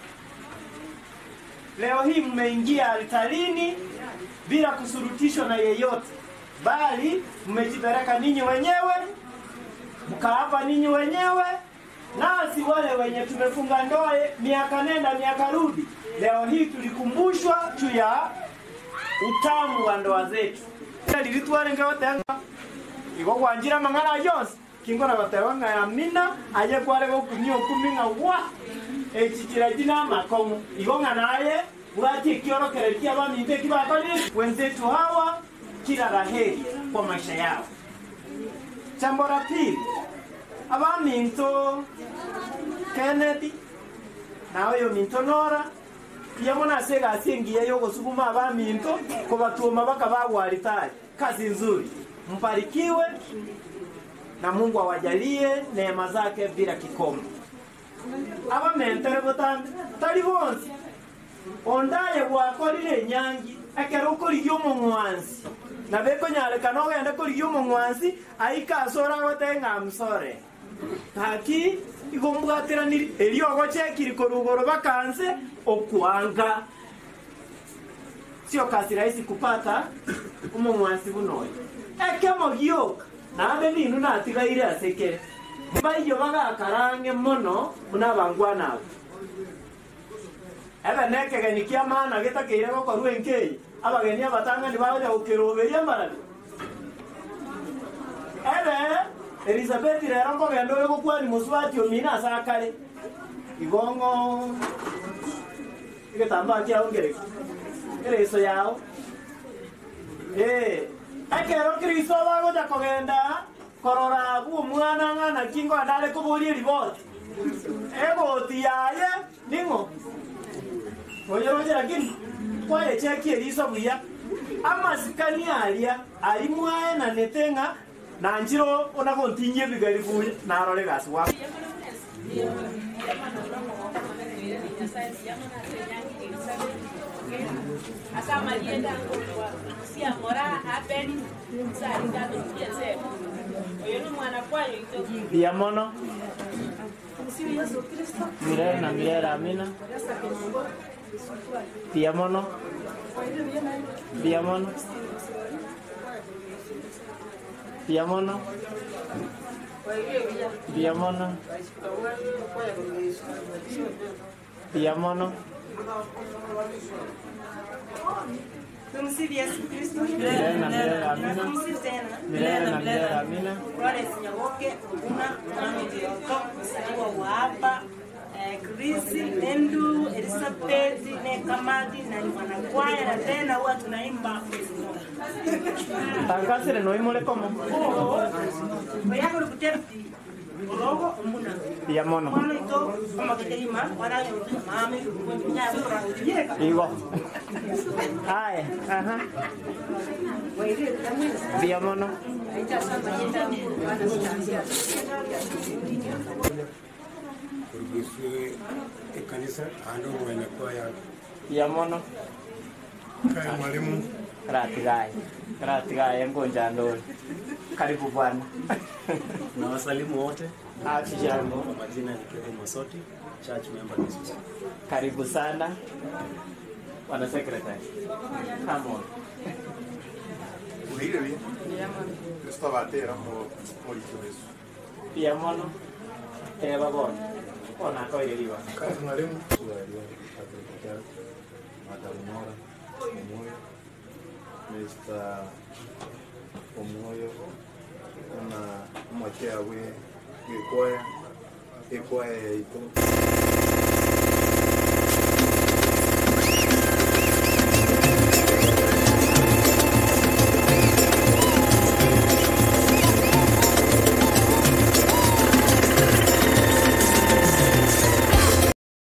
Leo hii mmeingia altarini bila kusurutishwa na yeyote, bali mmejibaraka ninyi wenyewe, mkaapa ninyi wenyewe, nasi wale wenye tumefunga ndoa miaka nenda miaka rudi. Leo hii tulikumbushwa juu ya utamu wa ndoa zetu. Lilitwale ngawatenga iko kwanjira mangana yonse kingona batewanga ya mina aje kwale go kunyo kuminga wa echichira jina makomo igonga naye bwati kiorokere kia bamite kibakoni wenzetu hawa kila raheri kwa maisha yao. Jambo la pili, abaminto Kennedy na oyo minto Nora yamona sega asingiye yo gusuguma abaminto ko batuma bakabagwaritari. Kazi nzuri, mbarikiwe na Mungu awajalie neema zake bila kikomo. Aba mentere botambe tali bonse ondaye bwakorire nyangi akero kuri yo mumwansi na beko nyale kanoga enda kuri yo mumwansi aika asora gotenga msore taki igombwatira ni eliogo chekiri korugoro bakanze okwanga sio kasi rahisi kupata umumwansi bunoye ekemo gyoka nabe ninu natigaire aseke bayo bagakarange mono munabangwana abo ebe nekegeni kia maana gitakeire goko rwenkei abageni abatanga ni bawe ukiroberia mbarabi ebe Elizabeth rero ngo gendo yo kwani muswati omina asakale igongo igitamba kia ongere ereso yao eh akero Kristo bago ja kogenda korora bu mwana ngana kingo adale kuburi riboti ego tiaye ningo oyo roje lakini kwa cheki eliso buya ama sikani alia alimwae na netenga Na njiro ona kontinye bigari ku na role gaswa. Asama lienda kwa sia mora happen sari ngado kiese. Oyo no mwana kwayo ito. Diamono. Mirera na mirera amina. Diamono. Diamono. Diamono. Diamono. Diamono. Tumsifu Yesu Kristo. Milele na milele amina. Tumsifu tena. Milele na milele amina. Wale sinyawoke una nami joko msaliwa wa hapa Chris, Endu, Elizabeth, ne Kamadi na wanakwaya na tena huwa tunaimba. Tankasire no imole como. Oyako lukuterti. Orogo umuna. Diamono. Mwana ito kama kiteima wana yote mami nyabura yeka. Igo. Hai, aha. Diamono. Kuruguswe kanisa ando mwenye kwaya. Diamono. Kaya mwalimu. Ratigai. Ratigai ngonja ndoni. Karibu bwana. Na wasalimu wote. Jambo. Kwa majina ni Kevin Mosoti, church member Jesus. Karibu sana. Wana secretary. Come on. Uhire bien. Esto va a tener como moricho. Diamono. Eh babon. Ona ko ile liwa. Kaya mwalimu. Madam Nora, Omoyo, Mister Omoyo, na mwachea we, ekwaya, ekwaya ito.